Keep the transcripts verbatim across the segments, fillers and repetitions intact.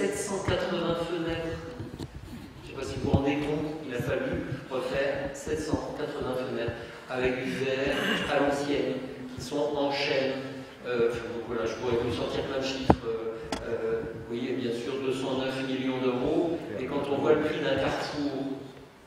sept cent quatre-vingts fenêtres. Je ne sais pas si vous vous rendez compte, il a fallu refaire sept cent quatre-vingts fenêtres avec du verre à l'ancienne, qui sont en chaîne. Euh, donc voilà, je pourrais vous sortir plein de chiffres. Euh, vous voyez, bien sûr, deux cent neuf millions d'euros. Et quand on voit le prix d'un carrefour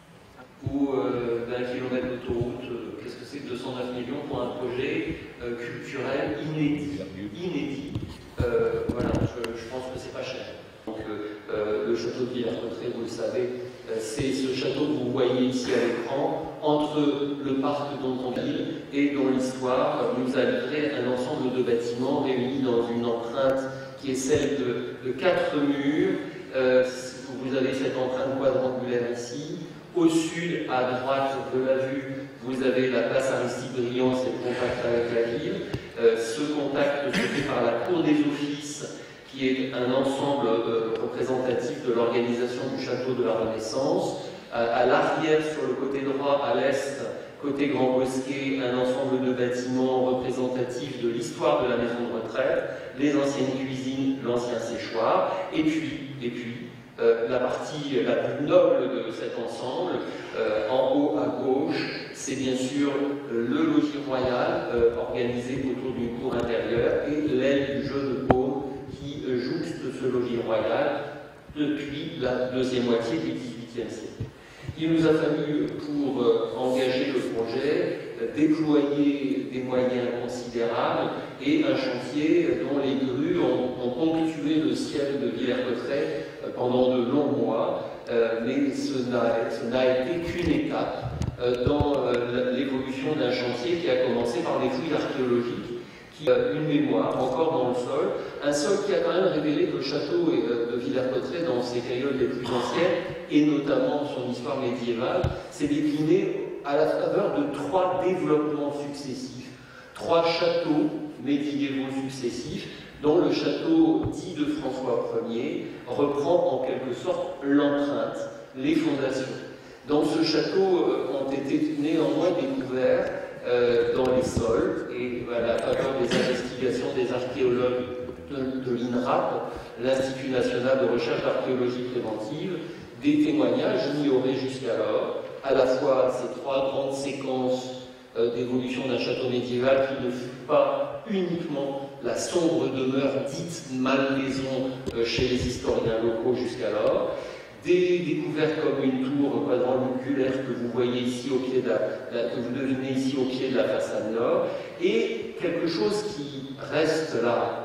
ou euh, d'un kilomètre d'autoroute, euh, qu'est-ce que c'est que deux cent neuf millions pour un projet euh, culturel inédit, inédit. Euh, voilà, je, je pense que c'est pas cher. Donc, euh, le château de Villers-Cotterêts, vous le savez, euh, c'est ce château que vous voyez ici à l'écran, entre le parc d'Ontonville et dont l'histoire nous a livré un ensemble de bâtiments réunis dans une empreinte qui est celle de, de quatre murs. Euh, vous avez cette empreinte quadrangulaire ici. Au sud, à droite de la vue, vous avez la place Aristide-Briand, c'est le contact avec la ville. Euh, ce contact se fait par la cour des offices, qui est un ensemble euh, représentatif de l'organisation du château de la Renaissance. À, à l'arrière, sur le côté droit, à l'est, côté Grand Bosquet, un ensemble de bâtiments représentatifs de l'histoire de la maison de retraite, les anciennes cuisines, l'ancien séchoir, et puis, et puis euh, la partie la plus noble de cet ensemble, euh, en haut à gauche, c'est bien sûr euh, le logis royal euh, organisé autour d'une cour intérieure et l'aile du jeu de paume qui euh, jouxte ce logis royal depuis la deuxième moitié du dix-huitième siècle. Il nous a fallu, pour euh, engager le projet, euh, déployer des moyens considérables et un chantier dont les grues ont, ont ponctué le ciel de Villers-Cotterêts euh, pendant de longs mois, euh, mais ce n'a été qu'une étape euh, dans euh, l'évolution d'un chantier qui a commencé par des fouilles archéologiques, qui a une mémoire encore dans le sol, un sol qui a quand même révélé que le château de Villers-Cotterêts, dans ses périodes les plus anciennes, et notamment son histoire médiévale, s'est décliné à la faveur de trois développements successifs, trois châteaux médiévaux successifs, dont le château dit de François Ier reprend en quelque sorte l'empreinte, les fondations. Dans ce château euh, ont été néanmoins découverts euh, dans les sols, et à la faveur des investigations des archéologues de, de l'INRAP, l'Institut national de recherche archéologie préventive, des témoignages ignorés jusqu'alors, à la fois ces trois grandes séquences euh, d'évolution d'un château médiéval qui ne fut pas uniquement la sombre demeure dite malmaison euh, chez les historiens locaux jusqu'alors, des découvertes comme une tour quadrangulaire que vous voyez ici au pied de la, la, que vous devinez ici au pied de la façade nord, et quelque chose qui reste là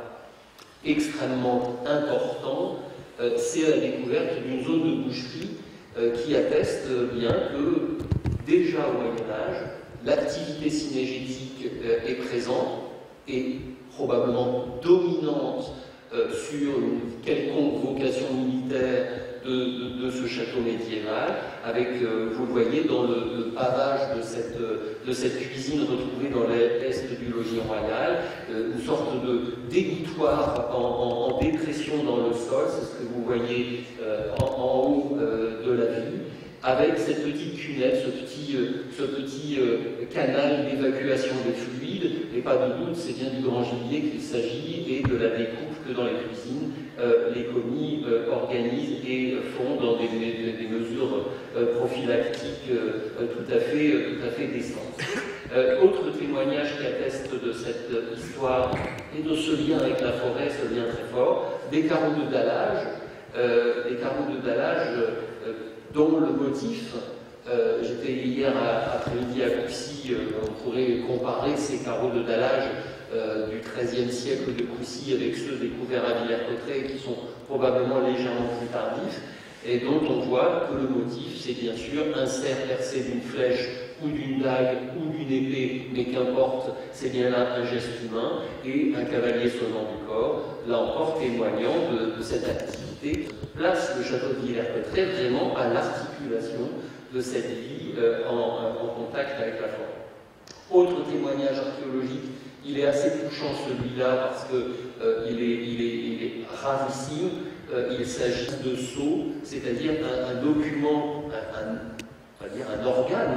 extrêmement important, euh, c'est la découverte d'une zone de boucherie euh, qui atteste bien que déjà au Moyen-Âge, l'activité cinégétique euh, est présente et probablement dominante euh, sur une quelconque vocation militaire De, de, de ce château médiéval, avec, euh, vous le voyez, dans le, le pavage de cette, de cette cuisine retrouvée dans l'est du logis royal, euh, une sorte de dégouttoir en, en, en dépression dans le sol, c'est ce que vous voyez euh, en, en haut euh, de la vue, avec cette petite cunette, ce petit, euh, ce petit euh, canal d'évacuation des fluides, et pas de doute, c'est bien du grand gibier qu'il s'agit, et de la découpe que dans les cuisines, Euh, les commis euh, organisent et font dans des, des, des mesures euh, prophylactiques euh, tout à fait, euh, tout à fait décentes. Euh, autre témoignage qui atteste de cette histoire et de ce lien avec la forêt, ce lien très fort, des carreaux de dallage, euh, des carreaux de dallage euh, dont le motif, euh, j'étais hier après-midi à Coucy, euh, on pourrait comparer ces carreaux de dallage Euh, du treizième siècle de Coucy avec ceux découverts à Villers-Cotterêts qui sont probablement légèrement plus tardifs et dont on voit que le motif c'est bien sûr un cerf percé d'une flèche ou d'une dague ou d'une épée, mais qu'importe, c'est bien là un geste humain et un cavalier sonnant du corps, là encore témoignant de, de cette activité, place le château de Villers-Cotterêts vraiment à l'articulation de cette vie euh, en, en contact avec la forêt. Autre témoignage archéologique, il est assez touchant celui-là parce qu'il euh, il est, il est, il est rarissime. Euh, il s'agit de sceaux, c'est-à-dire un, un document, un, un, on va dire un organe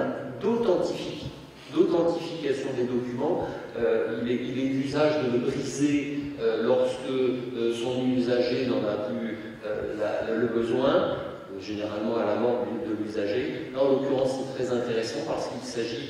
d'authentification des documents. Euh, il est, il est d'usage de le briser euh, lorsque euh, son usager n'en a plus euh, la, le besoin, généralement à la mort de l'usager. Là, en l'occurrence, c'est très intéressant parce qu'il s'agit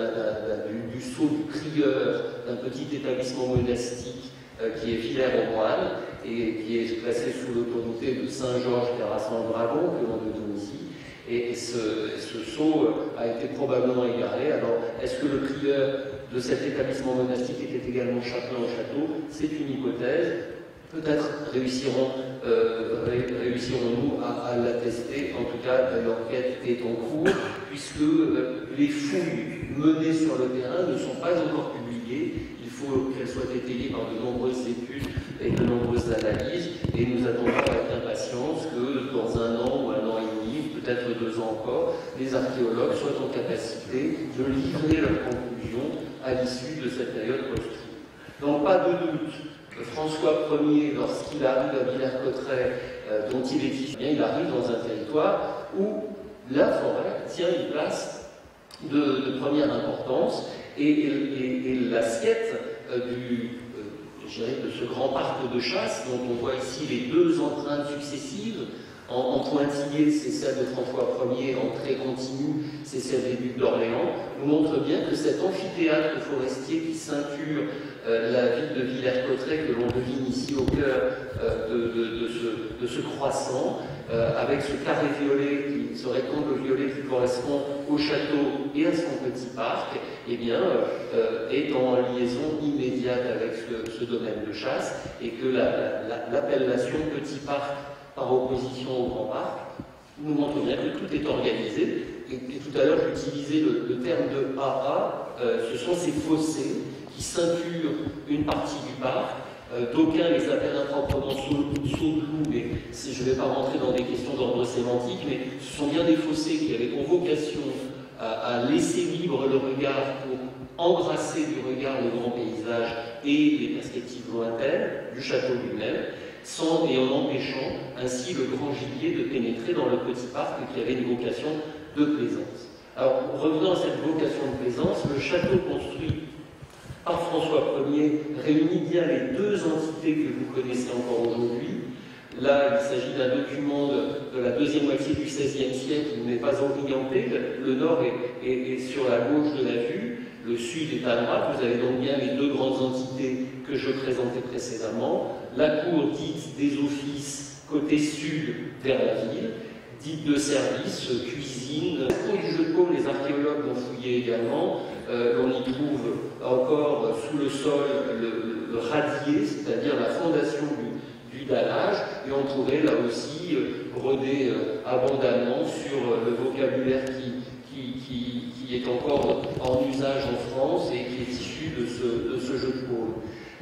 du, du sceau du prieur d'un petit établissement monastique euh, qui est Villers-aux-Moines et qui est placé sous l'autorité de Saint Georges Terrasson-Dragon, que l'on donne ici. Et, et, ce, et ce sceau a été probablement égaré. Alors, est-ce que le prieur de cet établissement monastique était également chapelain au château? C'est une hypothèse. Peut-être réussirons, euh, réussirons-nous à, à l'attester. En tout cas, l'enquête est en cours, puisque euh, les fouilles menées sur le terrain ne sont pas encore publiées. Il faut qu'elles soient étayées par de nombreuses études et de nombreuses analyses. Et nous attendons avec impatience que dans un an ou un an et demi, peut-être deux ans encore, les archéologues soient en capacité de livrer leurs conclusions à l'issue de cette période construite. Donc, pas de doute. François Ier, lorsqu'il arrive à Villers-Cotterêts, euh, dont il est issu, il arrive dans un territoire où la forêt tient une place de, de première importance et, et, et, et l'assiette euh, du, euh, je dirais, de ce grand parc de chasse, dont on voit ici les deux empreintes successives. En, en pointillé, c'est celle de François Ier, en trait continu, c'est celle des ducs d'Orléans, nous montre bien que cet amphithéâtre forestier qui ceinture euh, la ville de Villers-Cotterêts, que l'on devine ici au cœur euh, de, de, de, ce, de ce croissant, euh, avec ce carré violet, qui, ce rectangle violet qui correspond au château et à son petit parc, eh bien, euh, est en liaison immédiate avec ce, ce domaine de chasse, et que l'appellation la, la, petit parc par opposition au grand parc, nous montre bien que tout est organisé. Et, et tout à l'heure, j'utilisais le, le terme de A A, euh, ce sont ces fossés qui ceinturent une partie du parc. Euh, D'aucuns les appellent improprement saut de loup, mais je ne vais pas rentrer dans des questions d'ordre sémantique, mais ce sont bien des fossés qui avaient pour vocation à, à laisser libre le regard pour embrasser du regard le grand paysage et les perspectives lointaines du château lui-même, sans et en empêchant ainsi le grand gibier de pénétrer dans le petit parc qui avait une vocation de plaisance. Alors, revenant à cette vocation de plaisance, le château construit par François Ier réunit bien les deux entités que vous connaissez encore aujourd'hui. Là, il s'agit d'un document de, de la deuxième moitié du seizième siècle, il n'est pas orienté, le, le nord est, est, est sur la gauche de la vue, le sud est à droite. Vous avez donc bien les deux grandes entités que je présentais précédemment. La cour dite des offices côté sud vers la ville, dite de service, cuisine. La cour du jeu de paume, les archéologues l'ont fouillé également. Euh, on y trouve encore sous le sol le, le radier, c'est-à-dire la fondation du, du dallage, et on trouvait là aussi euh, brodé euh, abondamment sur euh, le vocabulaire qui, qui, qui, qui est encore en usage en France et qui est issu de ce, de ce jeu de paume.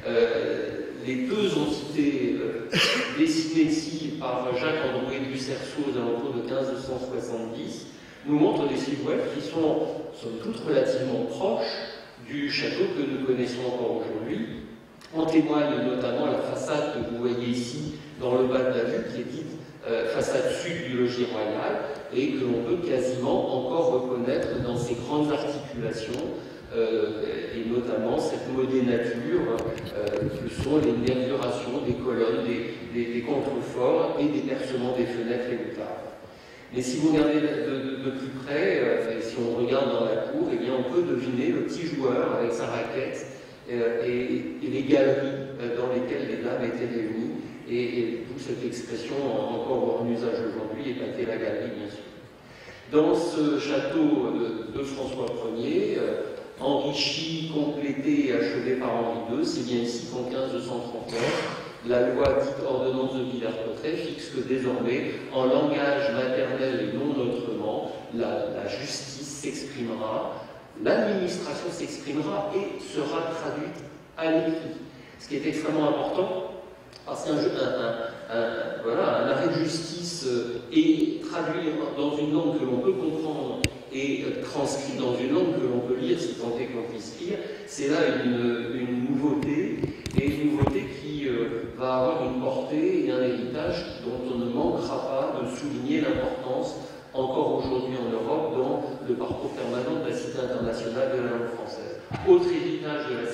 Euh, les deux entités euh, dessinées ici par Jacques-Androuet du Cerceau aux alentours de quinze cent soixante-dix nous montrent des silhouettes qui sont, somme toute, relativement proches du château que nous connaissons encore aujourd'hui. En témoigne notamment la façade que vous voyez ici dans le bas de la vue, qui est dite euh, façade sud du logis royal, et que l'on peut quasiment encore reconnaître dans ses grandes articulations, euh, et notamment cette modénature euh, que sont les nervurations des colonnes, des, des, des contreforts et des percements des fenêtres et des tables. Mais si vous regardez de, de, de plus près, euh, et si on regarde dans la cour, eh bien on peut deviner le petit joueur avec sa raquette euh, et, et les galeries euh, dans lesquelles les dames étaient réunies, et, et d'où cette expression encore en usage aujourd'hui, épater la galerie, bien sûr. Dans ce château de, de François Ier, euh, enrichi, complété et achevé par Henri deux, c'est bien ici qu'en quinze cent trente-neuf, la loi dite ordonnance de Villers-Cotterêts fixe que désormais, en langage maternel et non autrement, la, la justice s'exprimera, l'administration s'exprimera et sera traduite à l'écrit. Ce qui est extrêmement important, parce qu'un un, un, un, voilà, un arrêt de justice est traduit dans une langue que l'on peut comprendre et transcrit dans une langue que l'on peut lire, si tant est qu'on puisse lire, c'est là une, une nouveauté, et une nouveauté qui euh, va avoir une portée et un héritage dont on ne manquera pas de souligner l'importance encore aujourd'hui en Europe dans le parcours permanent de la Cité internationale de la langue française. Autre héritage de la,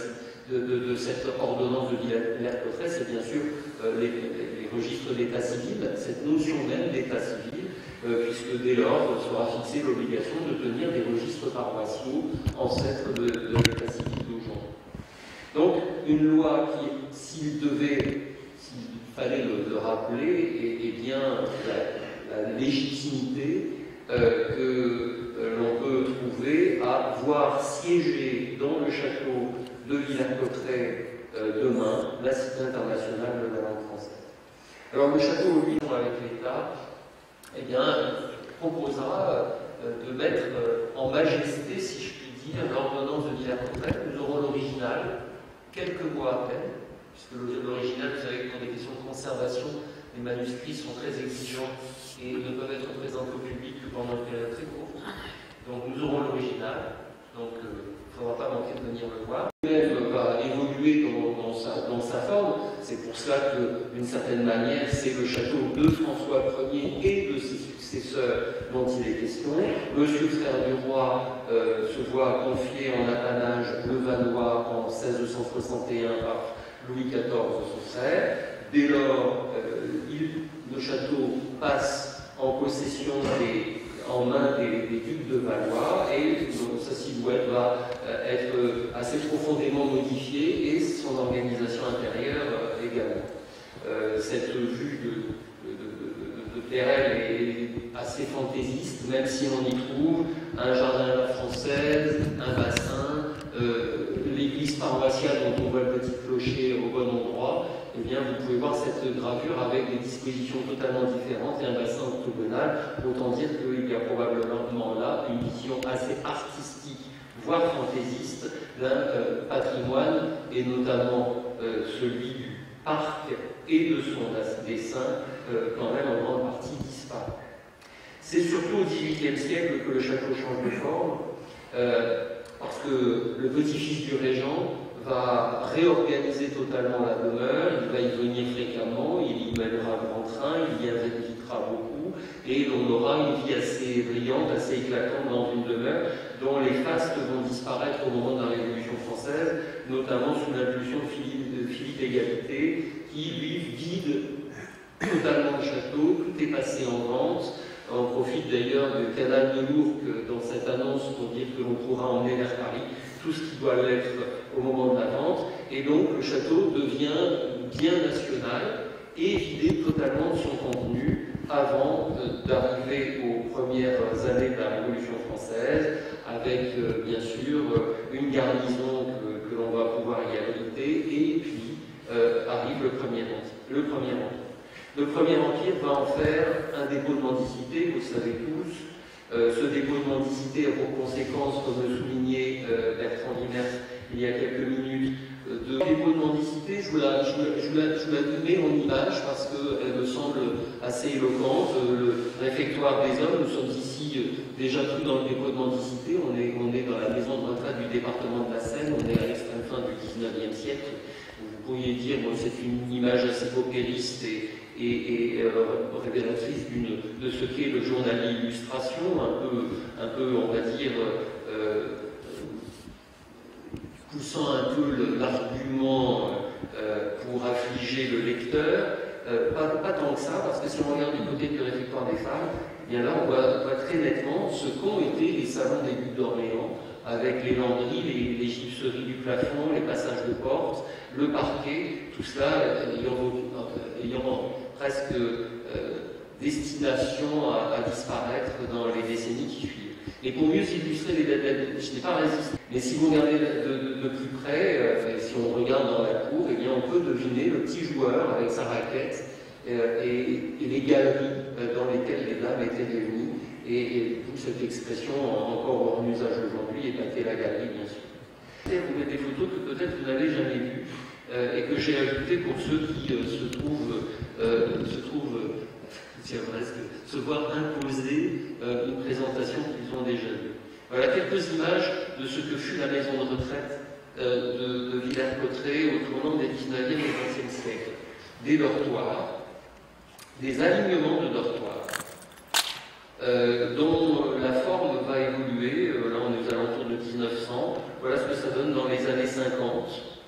de, de, de cette ordonnance de Villers-Cotterêts, c'est bien sûr euh, les, les, les registres d'état civil, cette notion même d'état civil, euh, puisque dès lors sera fixée l'obligation de tenir des registres paroissiaux ancêtres de, de l'état civil d'aujourd'hui. Donc, une loi qui, s'il devait, s'il fallait le, le rappeler, est, est bien la, la légitimité euh, que euh, l'on peut trouver à voir siéger dans le château de Villers-Cotterêts euh, demain la Cité internationale de la langue française. Alors, le château, lui, avec l'État, eh bien, proposera euh, de mettre euh, en majesté, si je puis dire, l'ordonnance de Villers-Cotterêts. Nous aurons l'original quelques mois à peine, puisque l'original, vous savez que pour des questions de conservation, les manuscrits sont très exigeants et ne peuvent être présentés au public que pendant une période très courte. Donc nous aurons l'original, donc il euh, ne faudra pas manquer de venir le voir. Elle va évoluer dans, dans, sa, dans sa forme, c'est pour cela que, d'une certaine manière, c'est le château de François Ier et de ses successeurs dont il est question. Monsieur Frère du Roi euh, se voit confier en apanage le Valois en seize cent soixante et un par Louis quatorze, son frère. Dès lors, euh, il, le château passe en possession des, en main des, des ducs de Valois et donc, sa silhouette va euh, être assez profondément modifiée et son organisation intérieure euh, également. Euh, cette vue de, de, de, de, de Perelle est assez fantaisiste, même si on y trouve un jardin à la française, un bassin, euh, l'église paroissiale dont on voit le petit clocher au bon endroit. Eh bien, vous pouvez voir cette gravure avec des dispositions totalement différentes et un bassin octogonal. Autant dire qu'il y a probablement là une vision assez artistique, voire fantaisiste, d'un euh, patrimoine, et notamment euh, celui du parc et de son dessin, euh, quand même en grande partie disparu. C'est surtout au dix-huitième siècle que le château change de forme, euh, parce que le petit-fils du régent va réorganiser totalement la demeure, il va y venir fréquemment, il y mènera grand train, il y invitera beaucoup, et on aura une vie assez brillante, assez éclatante dans une demeure dont les fastes vont disparaître au moment de la Révolution française, notamment sous l'impulsion de Philippe, de Philippe Égalité, qui lui vide totalement le château, tout est passé en vente. On profite d'ailleurs du canal de l'Ourcq dans cette annonce pour dire que l'on pourra emmener vers Paris tout ce qui doit l'être au moment de la vente, et donc le château devient bien national et vidé totalement de son contenu avant euh, d'arriver aux premières années de la Révolution française, avec euh, bien sûr euh, une garnison que, que l'on va pouvoir y abriter, et puis euh, arrive le Premier Empire. Le Premier Empire. Le Premier Empire va en faire un dépôt de mendicité, vous le savez tous. Euh, ce dépôt de mendicité a pour conséquence, comme le soulignait euh, Bertrand Limers il y a quelques minutes, euh, de dépôt de mendicité. Je vous la, je, je, la, je la mets en image parce qu'elle me semble assez éloquente. Euh, le réfectoire des hommes, nous sommes ici euh, déjà plus dans le dépôt de mendicité. On est, on est dans la maison de retraite du département de la Seine, on est à l'extrême fin du dix-neuvième siècle. Vous pourriez dire que bon, c'est une image assez paupériste et et, et euh, révélatrice de ce qu'est le journal d'illustration, un peu, un peu, on va dire, euh, poussant un peu l'argument euh, pour affliger le lecteur. Euh, pas, pas tant que ça, parce que si on regarde du côté du réfectoire des femmes, eh bien là on voit, on voit très nettement ce qu'ont été les salons des ducs d'Orléans, avec les landries, les, les gypseries du plafond, les passages de porte, le parquet, tout cela ayant, ayant presque euh, destination à, à disparaître dans les décennies qui suivent. Et pour mieux illustrer les dates, je n'ai pas résisté. Mais si vous regardez de, de, de plus près, euh, si on regarde dans la cour, eh bien on peut deviner le petit joueur avec sa raquette euh, et, et les galeries euh, dans lesquelles les dames étaient réunies. Et, et toute cette expression, encore en usage aujourd'hui, est appelée la galerie, bien sûr. Vous mettez des photos que peut-être vous n'avez jamais vues euh, et que j'ai ajoutées pour ceux qui euh, se trouvent, euh, se, trouvent euh, presque, se voir imposer euh, une présentation qu'ils ont déjà vue. Voilà quelques images de ce que fut la maison de retraite euh, de, de Villers-Cotterêts au tournant des dix-neuvième et vingtième siècles. Des dortoirs, des alignements de dortoirs, Euh, dont la forme va évoluer. Euh, là on est aux alentours de mille neuf cents, voilà ce que ça donne dans les années cinquante.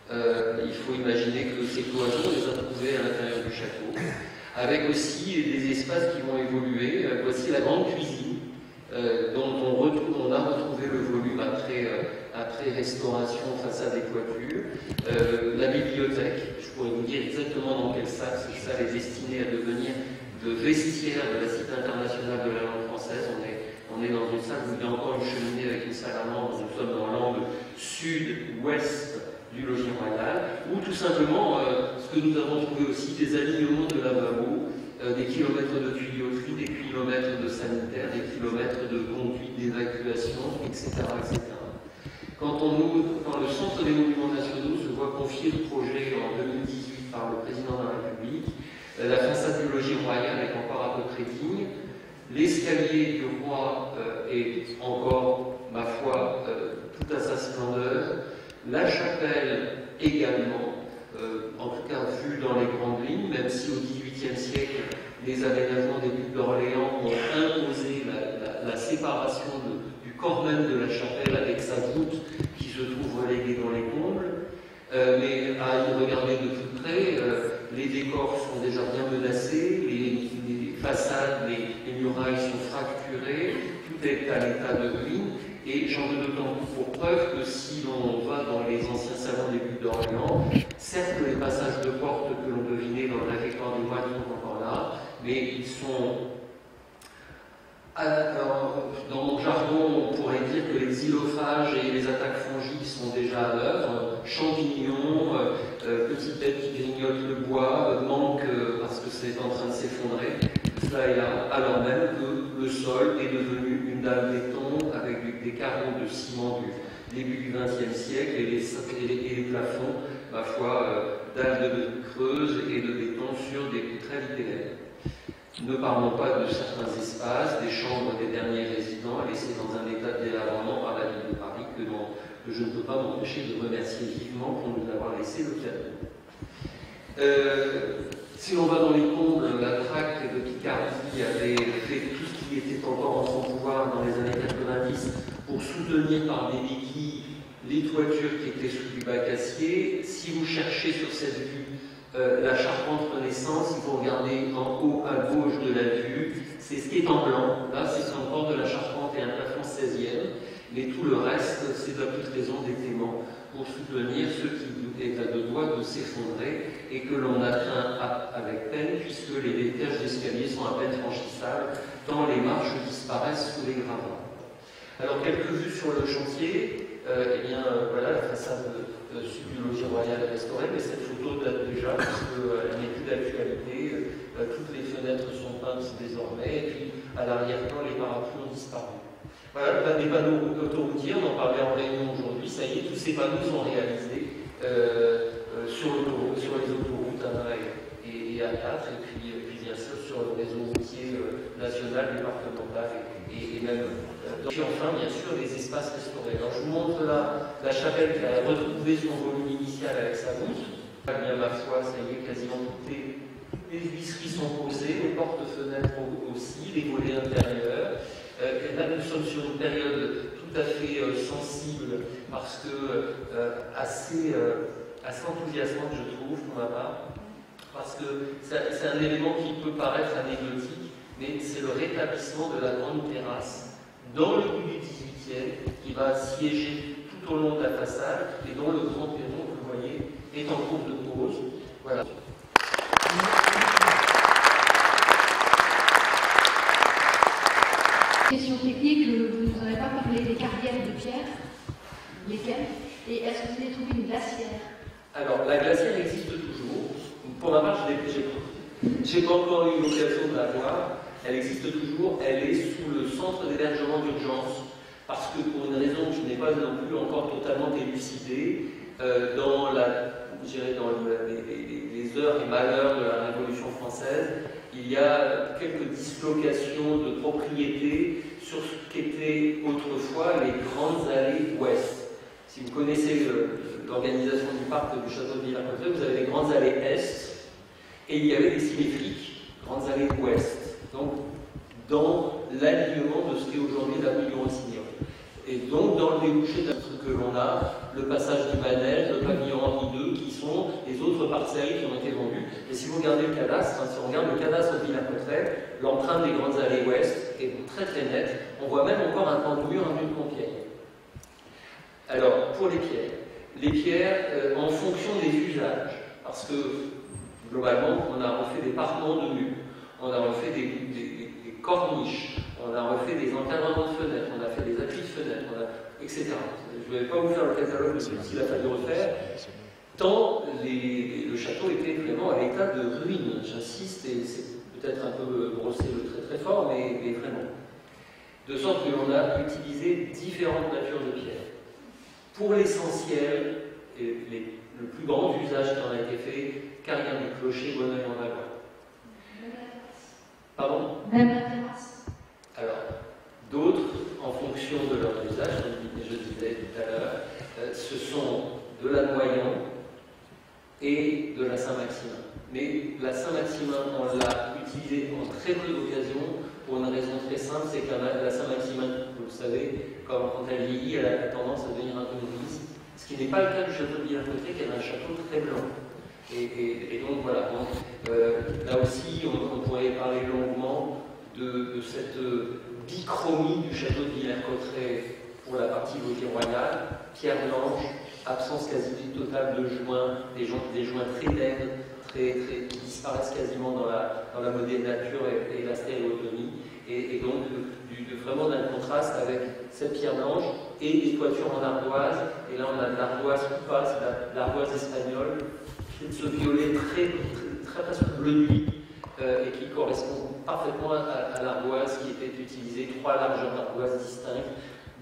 Euh, il faut imaginer que ces cloisons, on les a trouvées à l'intérieur du château, avec aussi des espaces qui vont évoluer. Euh, voici la grande cuisine, euh, dont on, retrouve, on a retrouvé le volume après, euh, après restauration, façade et toiture. Euh, la bibliothèque, je pourrais vous dire exactement dans quelle salle, cette salle est destinée à devenir le vestiaire de la Cité internationale de la langue française. On est, on est dans une salle où il y a encore une cheminée avec une salle à membres. Nous sommes dans l'angle sud-ouest du logis royal, ou tout simplement euh, ce que nous avons trouvé aussi, des alignements de lavabo, euh, des kilomètres de tuyauterie, des kilomètres de sanitaire, des kilomètres de conduite d'évacuation, et cetera, et cetera. Quand, on nous, quand le Centre des Monuments Nationaux se voit confier le projet en deux mille dix-huit par le Président de la République, euh, la façade du logis royal est encore à peu près digne, l'escalier du roi euh, est encore, ma foi, euh, tout à sa splendeur. La chapelle également, euh, en tout cas vue dans les grandes lignes, même si au dix-huitième siècle, les aménagements des ducs d'Orléans ont imposé la, la, la séparation de, du corps même de la chapelle avec sa voûte qui se trouve reléguée dans les combles. Euh, mais à y regarder de tout près, euh, les décors sont déjà bien menacés, les, les façades, les, les murailles sont fracturées, tout est à l'état de ruine. Et j'en veux d'autant plus pour preuve que si l'on va dans les anciens salons des ducs d'Orléans, certes les passages de porte que l'on devinait dans le réfectoire du moine sont encore là, mais ils sont... Alors, dans mon jargon, on pourrait dire que les xylophages et les attaques fongiques sont déjà à l'œuvre. Champignons, euh, euh, petites bêtes qui grignotent le bois, euh, manque euh, parce que c'est en train de s'effondrer. Cela est là, alors même que le sol est devenu une dalle béton avec du, des carreaux de ciment du début du vingtième siècle et les, et les, et les plafonds, ma foi, euh, dalles de creuse et de béton sur des poutrelles littéraires. Ne parlons pas de certains espaces, des chambres des derniers résidents laissés dans un état de délabrement par la ville de Paris que, dont, que je ne peux pas m'empêcher de remercier vivement pour nous avoir laissé le cadeau. Euh, si l'on va dans les combles, la traque de Picardie avait fait tout ce qui était encore en son pouvoir dans les années quatre-vingt-dix pour soutenir par des béquilles les toitures qui étaient sous du bac acier. Si vous cherchez sur cette vue Euh, la charpente Renaissance, il faut regarder en haut à gauche de la vue, c'est ce qui est en blanc. Là, c'est encore de la charpente et un plafond seizième, mais tout le reste, c'est de la putréison des téments pour soutenir ce qui est à deux doigts de s'effondrer et que l'on atteint avec peine, puisque les étages d'escalier sont à peine franchissables, tant les marches disparaissent sous les gravats. Alors, quelques vues sur le chantier. Euh, eh bien, euh, voilà, la façade euh, sud du logis royal est restaurée, mais cette photo date déjà, parce qu'elle euh, n'est plus d'actualité. Euh, toutes les fenêtres sont peintes désormais, et puis à l'arrière-plan, les parapluies ont disparu. Voilà, des panneaux autoroutiers, on en parlait en réunion aujourd'hui, ça y est, tous ces panneaux sont réalisés euh, euh, sur, sur les autoroutes A un et, et A quatre, et puis, et puis bien sûr sur le réseau routier euh, national, départemental, et, et, et même... Et puis enfin, bien sûr, les espaces restaurés. Alors, je vous montre là la chapelle qui a retrouvé son volume initial avec sa voûte. Eh bien, ma foi, ça y est, quasiment toutes les, les huisseries sont posées, les portes-fenêtres aussi, les volets intérieurs. Euh, et là, nous sommes sur une période tout à fait euh, sensible, parce que euh, assez, euh, assez enthousiasmante, je trouve, pour ma part, parce que c'est un élément qui peut paraître anecdotique, mais c'est le rétablissement de la grande terrasse dans le bout du dix-huitième, qui va siéger tout au long de la façade et dont le grand perron, vous voyez, est en cours de pause. Voilà. Question technique, vous ne nous avez pas parlé des carrières de pierre, lesquelles, et est-ce que vous avez trouvé une glacière? Alors, la glacière existe toujours. Pour ma part, je n'ai pas encore eu l'occasion de la voir. Elle existe toujours, elle est sous le centre d'hébergement d'urgence, parce que pour une raison que je n'ai pas non plus encore totalement élucidée, euh, dans, la, dans les, les, les heures et malheurs de la Révolution française, il y a quelques dislocations de propriétés sur ce qu'étaient autrefois les grandes allées ouest. Si vous connaissez l'organisation du parc du château de Villers-Cotterêts, vous avez les grandes allées est, et il y avait des symétriques grandes allées ouest. Donc, dans l'alignement de ce qu'est aujourd'hui la rue du Rossignol. Et donc, dans le débouché d'un truc que que l'on a le passage du Manège, le pavillon Henri deux, qui sont les autres parcelles qui ont été vendues. Et si vous regardez le cadastre, hein, si on regarde le cadastre de Villers-Cotterêts, l'empreinte des grandes allées ouest est très très nette. On voit même encore un pan de mur en une Compiègne. Alors, pour les pierres, les pierres euh, en fonction des usages, parce que globalement, on a refait des parements de murs, on a refait des, des, des, des corniches, on a refait des encadrements de fenêtres, on a fait des appuis de fenêtres, on a, et cetera. Je ne vais pas vous faire le catalogue de ce qu'il a fallu refaire, tant les, le château était vraiment à l'état de ruine, j'insiste, et c'est peut-être un peu brossé le très très fort, mais, mais vraiment. De sorte que l'on a utilisé différentes natures de pierres. Pour l'essentiel, le plus grand usage qui en a été fait, carrière du clocher, Bonneuil en Valois. Pardon? Même la terrasse. Alors, d'autres, en fonction de leur usage, comme je disais tout à l'heure, euh, ce sont de la Noyon et de la Saint-Maximin. Mais la Saint-Maximin, on l'a utilisée en très peu d'occasions pour une raison très simple, c'est que la Saint-Maximin, vous le savez, comme quand elle vieillit, elle a tendance à devenir un peu grise. Ce qui n'est pas le cas du château de Villers-Cotterêts, qui est un château très blanc. Et, et, et donc voilà, donc, euh, là aussi, on, on pourrait parler longuement de, de cette euh, bichromie du château de Villers-Cotterêts pour la partie voûtée royale, pierre blanche, absence quasi totale de joints, des, joints, des joints très laides, très, très, qui disparaissent quasiment dans la, dans la modèle nature et, et la stéréotomie, et, et donc du, de, vraiment d'un contraste avec cette pierre blanche et des toitures en ardoise, et là on a de l'ardoise qui passe, de l'ardoise espagnole, de ce violet très, très, très presque bleu nuit, euh, et qui correspond parfaitement à, à l'ardoise qui était utilisée, trois largeurs d'ardoise distinctes,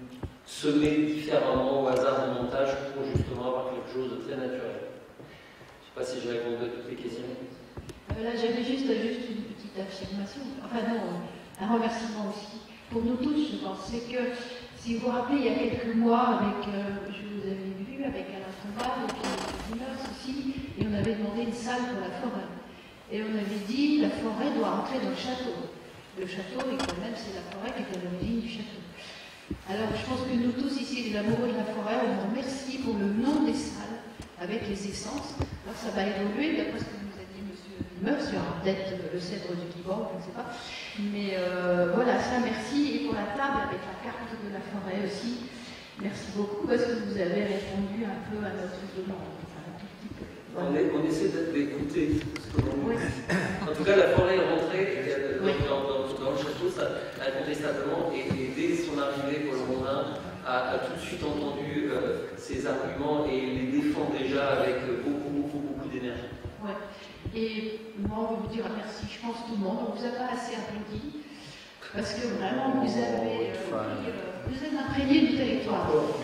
semées différemment au hasard du montage pour justement avoir quelque chose de très naturel. Je ne sais pas si j'ai répondu à toutes les questions. Euh, là, j'avais juste, juste une petite affirmation, enfin non, un remerciement aussi, pour nous tous, je pense. C'est que, si vous vous rappelez, il y a quelques mois, avec, euh, je vous avais vu, avec Alain Tombal, et puis Dimas aussi, et on avait demandé une salle pour la forêt. Et on avait dit, la forêt doit entrer dans le château. Le château, et quand même, c'est la forêt qui est à l'origine du château. Alors, je pense que nous tous ici, les amoureux de la forêt, on vous remercie pour le nom des salles, avec les essences. Alors, ça va évoluer, d'après ce que nous a dit M. Meuf, il y aura peut-être le cèdre du Liban, je ne sais pas. Mais euh, voilà, ça, merci. Et pour la table, avec la carte de la forêt aussi, merci beaucoup, parce que vous avez répondu un peu à notre demande. Enfin, un tout petit peu. Voilà. On, est, on essaie d'écouter ce que l'on Oui. En tout cas, la forêt est rentrée euh, Oui. dans, dans, dans le château, ça, incontestablement, et, et dès son arrivée, Paul Mondin a, a tout de suite entendu euh, ses arguments et les défend déjà avec beaucoup, beaucoup, beaucoup d'énergie. Ouais. Et moi, on va vous dire merci, je pense tout le monde. On ne vous a pas assez applaudi, parce que vraiment, vous avez, euh, vous êtes imprégné du territoire.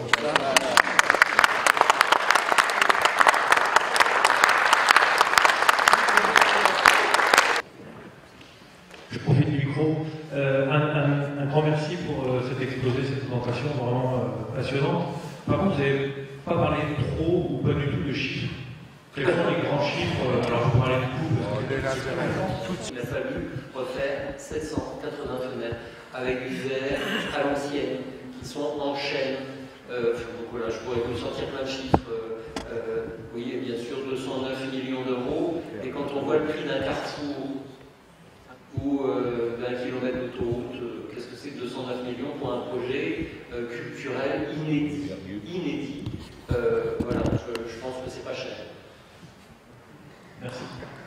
Je profite du micro. Euh, un, un, un grand merci pour euh, cet exposé, cette présentation vraiment euh, passionnante. Par contre, vous n'avez pas parlé trop ou pas du tout de chiffres. Quels sont les grands chiffres? Alors, je vous parlais du coup. Il a fallu refaire sept cent quatre-vingts fenêtres avec du verre à l'ancienne, qui sont en chaîne. Euh, donc voilà, je pourrais vous sortir plein de chiffres. Euh, vous voyez, bien sûr, deux cent neuf millions d'euros. Et quand on voit le prix d'un carrefour ou euh, d'un kilomètre d'autoroute, euh, qu'est-ce que c'est que deux cent neuf millions pour un projet euh, culturel inédit, inédit. Euh, voilà, je, je pense que c'est pas cher. Merci.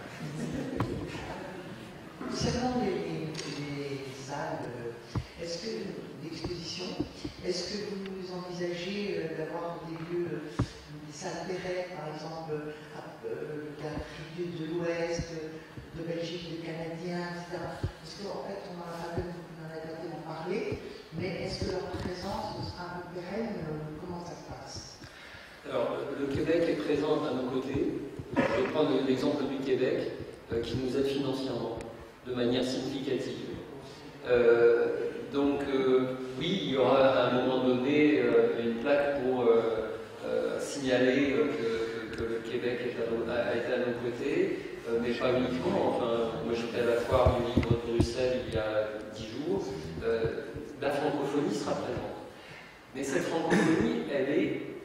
Concernant les, les salles est-ce que, d'exposition, est-ce que vous envisagez d'avoir des lieux, des salles pérennes, par exemple, d'Afrique de l'Ouest, de Belgique, de Canadiens, et cetera. Parce qu'en fait, on en a pas tellement parlé, mais est-ce que leur présence sera un peu pérenne? Comment ça se passe? Alors, le Québec est présent à nos côtés. Je vais prendre l'exemple du Québec, euh, qui nous aide financièrement, de manière significative. Euh, donc, euh, oui, il y aura à un moment donné euh, une plaque pour euh, euh, signaler euh, que, que, que le Québec est à nos, a été à nos côtés, euh, mais pas uniquement. Enfin, moi, j'étais à la foire du livre de Bruxelles il y a dix jours. Euh, la francophonie sera présente. Mais cette francophonie, elle est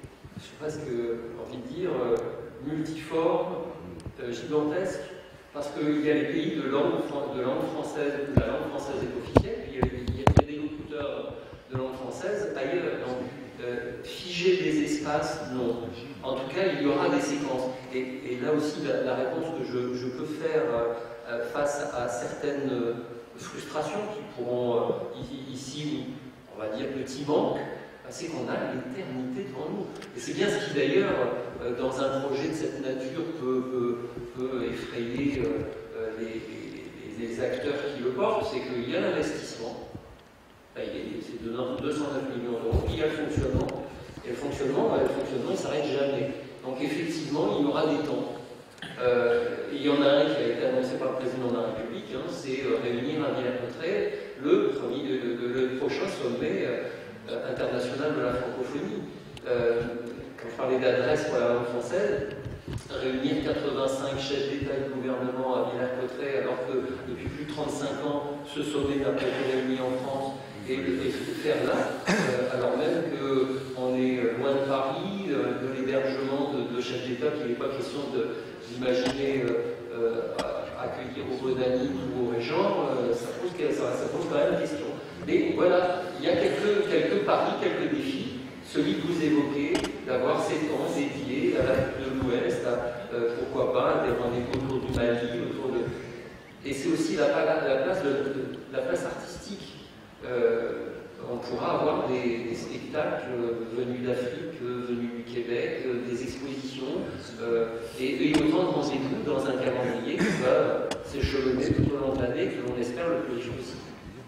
je sais pas ce que j'ai envie de dire, euh, multiforme, euh, gigantesque, parce qu'il y a les pays de langue, de langue française, où la langue française est officielle, puis il y a, les, il y a des locuteurs de langue française ailleurs. Donc, euh, figer des espaces, non. En tout cas, il y aura des séquences. Et, et là aussi, la, la réponse que je, je peux faire euh, face à certaines euh, frustrations qui pourront, euh, ici, on va dire, petit manque, c'est qu'on a l'éternité devant nous. Et c'est bien ce qui, d'ailleurs, euh, dans un projet de cette nature, peut, peut, peut effrayer euh, les, les, les acteurs qui le portent, c'est qu'il y a l'investissement, c'est de deux cent neuf millions d'euros, il y a le fonctionnement, et le fonctionnement, bah, le fonctionnement, il ne s'arrête jamais. Donc effectivement, il y aura des temps. Euh, il y en a un qui a été annoncé par le président de la République, hein, c'est euh, réunir à Villers-Cotterêts le, premier, le, le, le prochain sommet euh, international de la francophonie. Euh, quand je parlais d'adresse pour la langue française, réunir quatre-vingt-cinq chefs d'État et de gouvernement à Villers-Cotterêts, alors que depuis plus de trente-cinq ans, ce sommet n'a pas été réuni en France, et, et se faire là, euh, alors même qu'on est loin de Paris, euh, de l'hébergement de, de chefs d'État, qu'il n'est pas question d'imaginer euh, euh, accueillir au Botanique ou au Régent, euh, ça, pose, ça, ça pose quand même question. Mais voilà, il y a quelques, quelques paris, quelques défis. Celui que vous évoquez, d'avoir ces temps dédiés à l'Afrique de l'Ouest, euh, pourquoi pas, des rendez-vous autour du Mali, autour de... Et c'est aussi la, la, la, place de, de, la place artistique. Euh, on pourra avoir des, des spectacles venus d'Afrique, venus du Québec, des expositions, euh, et, et autant de rendez-vous dans un calendrier qui va s'échelonner tout au long de l'année, que l'on espère le plus riche possible.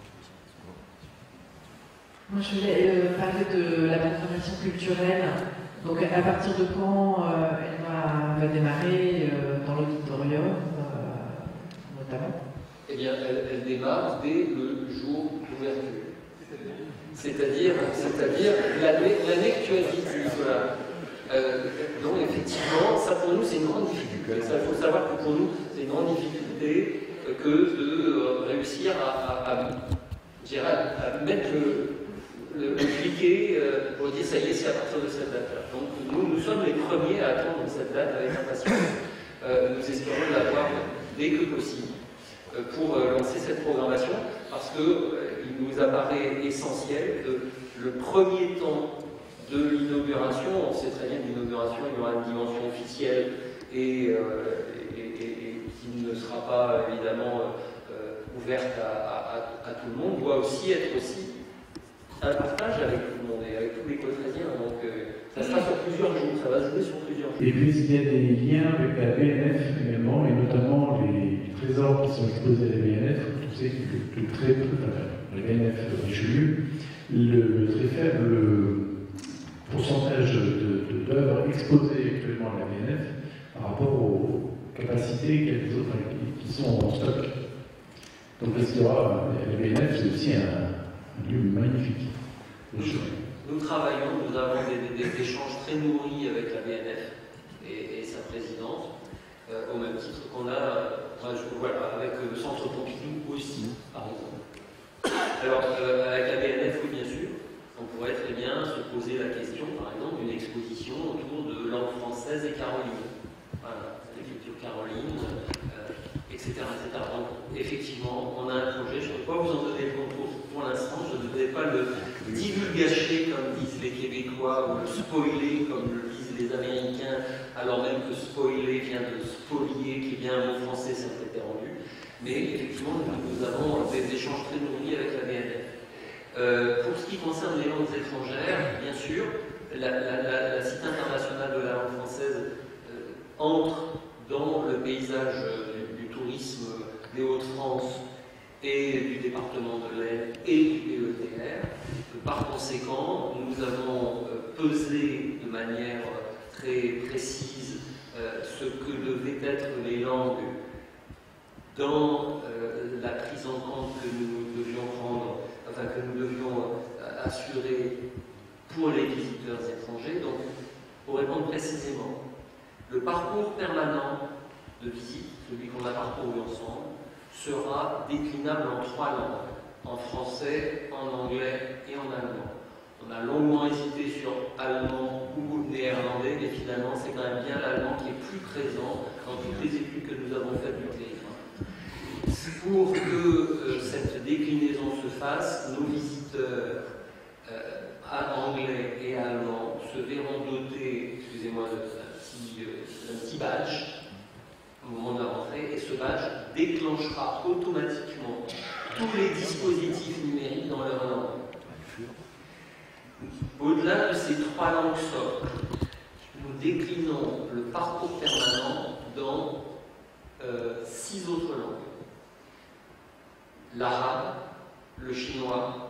Moi, je voulais euh, parler de la programmation culturelle. Donc, à partir de quand euh, elle va, va démarrer euh, dans l'auditorium, euh, notamment? Eh bien, elle, elle démarre dès le jour d'ouverture. C'est-à-dire, c'est-à-dire l'année, l'année que tu as dit, Nicolas. Euh, donc, effectivement, ça pour nous, c'est une grande difficulté. Il faut savoir que pour nous, c'est une grande difficulté que de euh, réussir à, à, à, à, à mettre le, le, le cliquet euh, pour dire ça y est, c'est à partir de cette date-là. Donc, nous, nous sommes les premiers à attendre cette date avec impatience. Euh, nous espérons l'avoir dès que possible pour lancer cette programmation, parce qu'il euh, nous apparaît essentiel que le premier temps de l'inauguration, on sait très bien que l'inauguration, il y aura une dimension officielle et, euh, et, et, et qui ne sera pas évidemment euh, ouverte à, à, à tout le monde, doit aussi être aussi un partage avec tout le monde et avec tous les Cotrésiens. Donc euh, ça sera sur plusieurs jours, ça va se jouer sur plusieurs jours. Et puis il y a des liens avec la B N F également, et notamment les trésors qui sont exposés à la B N F. Vous savez que le très peu, enfin, la B N F Richelieu, le très faible pourcentage d'œuvres exposées actuellement à la B N F par rapport aux capacités qu'elles autres qui sont en stock. Donc il y aura, la B N F, c'est aussi un, un lieu magnifique. Nous, nous travaillons, nous avons des, des, des échanges très nourris avec la B N F et, et sa présidente, euh, au même titre qu'on a, enfin, je, voilà, avec le Centre Pompidou aussi, par exemple. Alors, euh, avec la B N F, oui, bien sûr, on pourrait très bien se poser la question, par exemple, d'une exposition autour de langue française et caroline. Voilà, l'écriture caroline, euh, et cetera, et cetera. Donc, effectivement, on a un projet, je ne peux pas vous en donner le contour pour l'instant, je ne vais pas le divulgacher comme disent les Québécois, ou le spoiler comme le disent les Américains, alors même que spoiler vient de spolier, qui est bien un mot français, ça peut être rendu. Mais effectivement, nous, nous avons des échanges très nourris avec la B N F. Euh, pour ce qui concerne les langues étrangères, bien sûr, la, la, la, la Cité internationale de la langue française euh, entre dans le paysage euh, du, du tourisme des Hauts-de-France et du département de l'Aisne et du P E T R. Par conséquent, nous avons euh, pesé de manière très précise euh, ce que devaient être les langues dans euh, la prise en compte que nous devions prendre, enfin que nous devions euh, assurer pour les visiteurs étrangers. Donc, pour répondre précisément, le parcours permanent de visite, celui qu'on a parcouru ensemble, sera déclinable en trois langues, en français, en anglais et en allemand. On a longuement hésité sur allemand ou néerlandais, mais finalement c'est quand même bien l'allemand qui est plus présent dans toutes les études que nous avons faites du territoire. Pour que euh, cette déclinaison se fasse, nos visiteurs euh, anglais et allemands se verront dotés, excusez-moi, d'un petit, euh, d'un petit badge au moment de la rentrée, et ce badge déclenchera automatiquement tous les dispositifs numériques dans leur langue. Au-delà de ces trois langues socles, nous déclinons le parcours permanent dans euh, six autres langues. L'arabe, le chinois,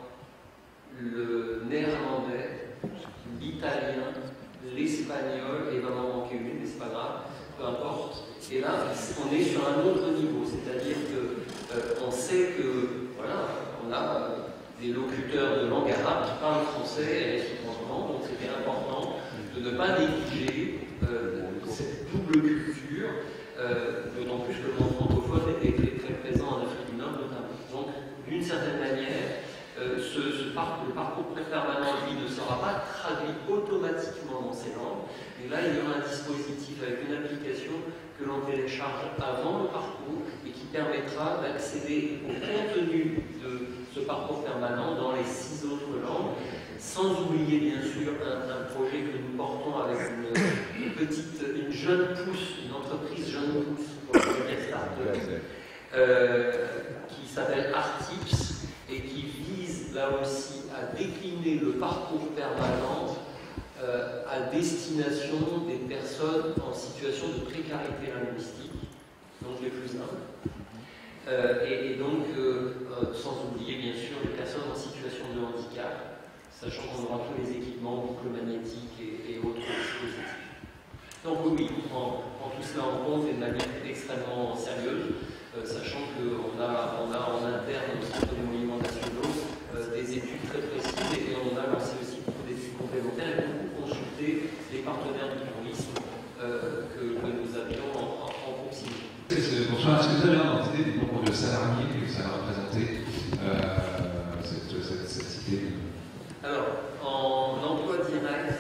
le néerlandais, l'italien, l'espagnol, et il va m'en manquer une, mais c'est pas grave, peu importe. Et là, on est sur un autre niveau, c'est-à-dire que euh, on sait que, voilà, on a euh, des locuteurs de langue arabe qui parlent français réciproquement, donc c'était important de ne pas négliger euh, cette double culture, euh, d'autant plus que le monde francophone était très, très présent en Afrique du Nord notamment. Donc, d'une certaine manière, euh, ce, ce parcours, le parcours permanent, lui, ne sera pas traduit automatiquement dans ces langues, mais là, il y aura un dispositif avec une application que l'on télécharge avant le parcours et qui permettra d'accéder au contenu de ce parcours permanent dans les six autres langues, sans oublier bien sûr un, un projet que nous portons avec une, une petite, une jeune pousse, une entreprise jeune pousse pour le start-up, euh, qui s'appelle Artips et qui vise là aussi à décliner le parcours permanent euh, à destination des personnes en situation de précarité linguistique, donc les plus humbles. Euh, et, et donc, euh, euh, sans oublier bien sûr les personnes en situation de handicap, sachant qu'on aura tous les équipements, boucles magnétiques et, et autres dispositifs. Donc oui, on prend, on prend tout cela en compte et de manière extrêmement sérieuse, euh, sachant qu'on a, on a en interne au Centre des Monuments Nationaux euh, des études très précises et, et on a lancé aussi beaucoup d'études complémentaires et beaucoup consulté les partenaires du tourisme euh, que, que nous avions en, en, en proximité. Bonsoir, est-ce que vous avez une idée du nombre de salariés que ça va représenter euh, cette, cette, cette cité? Alors, en emploi direct,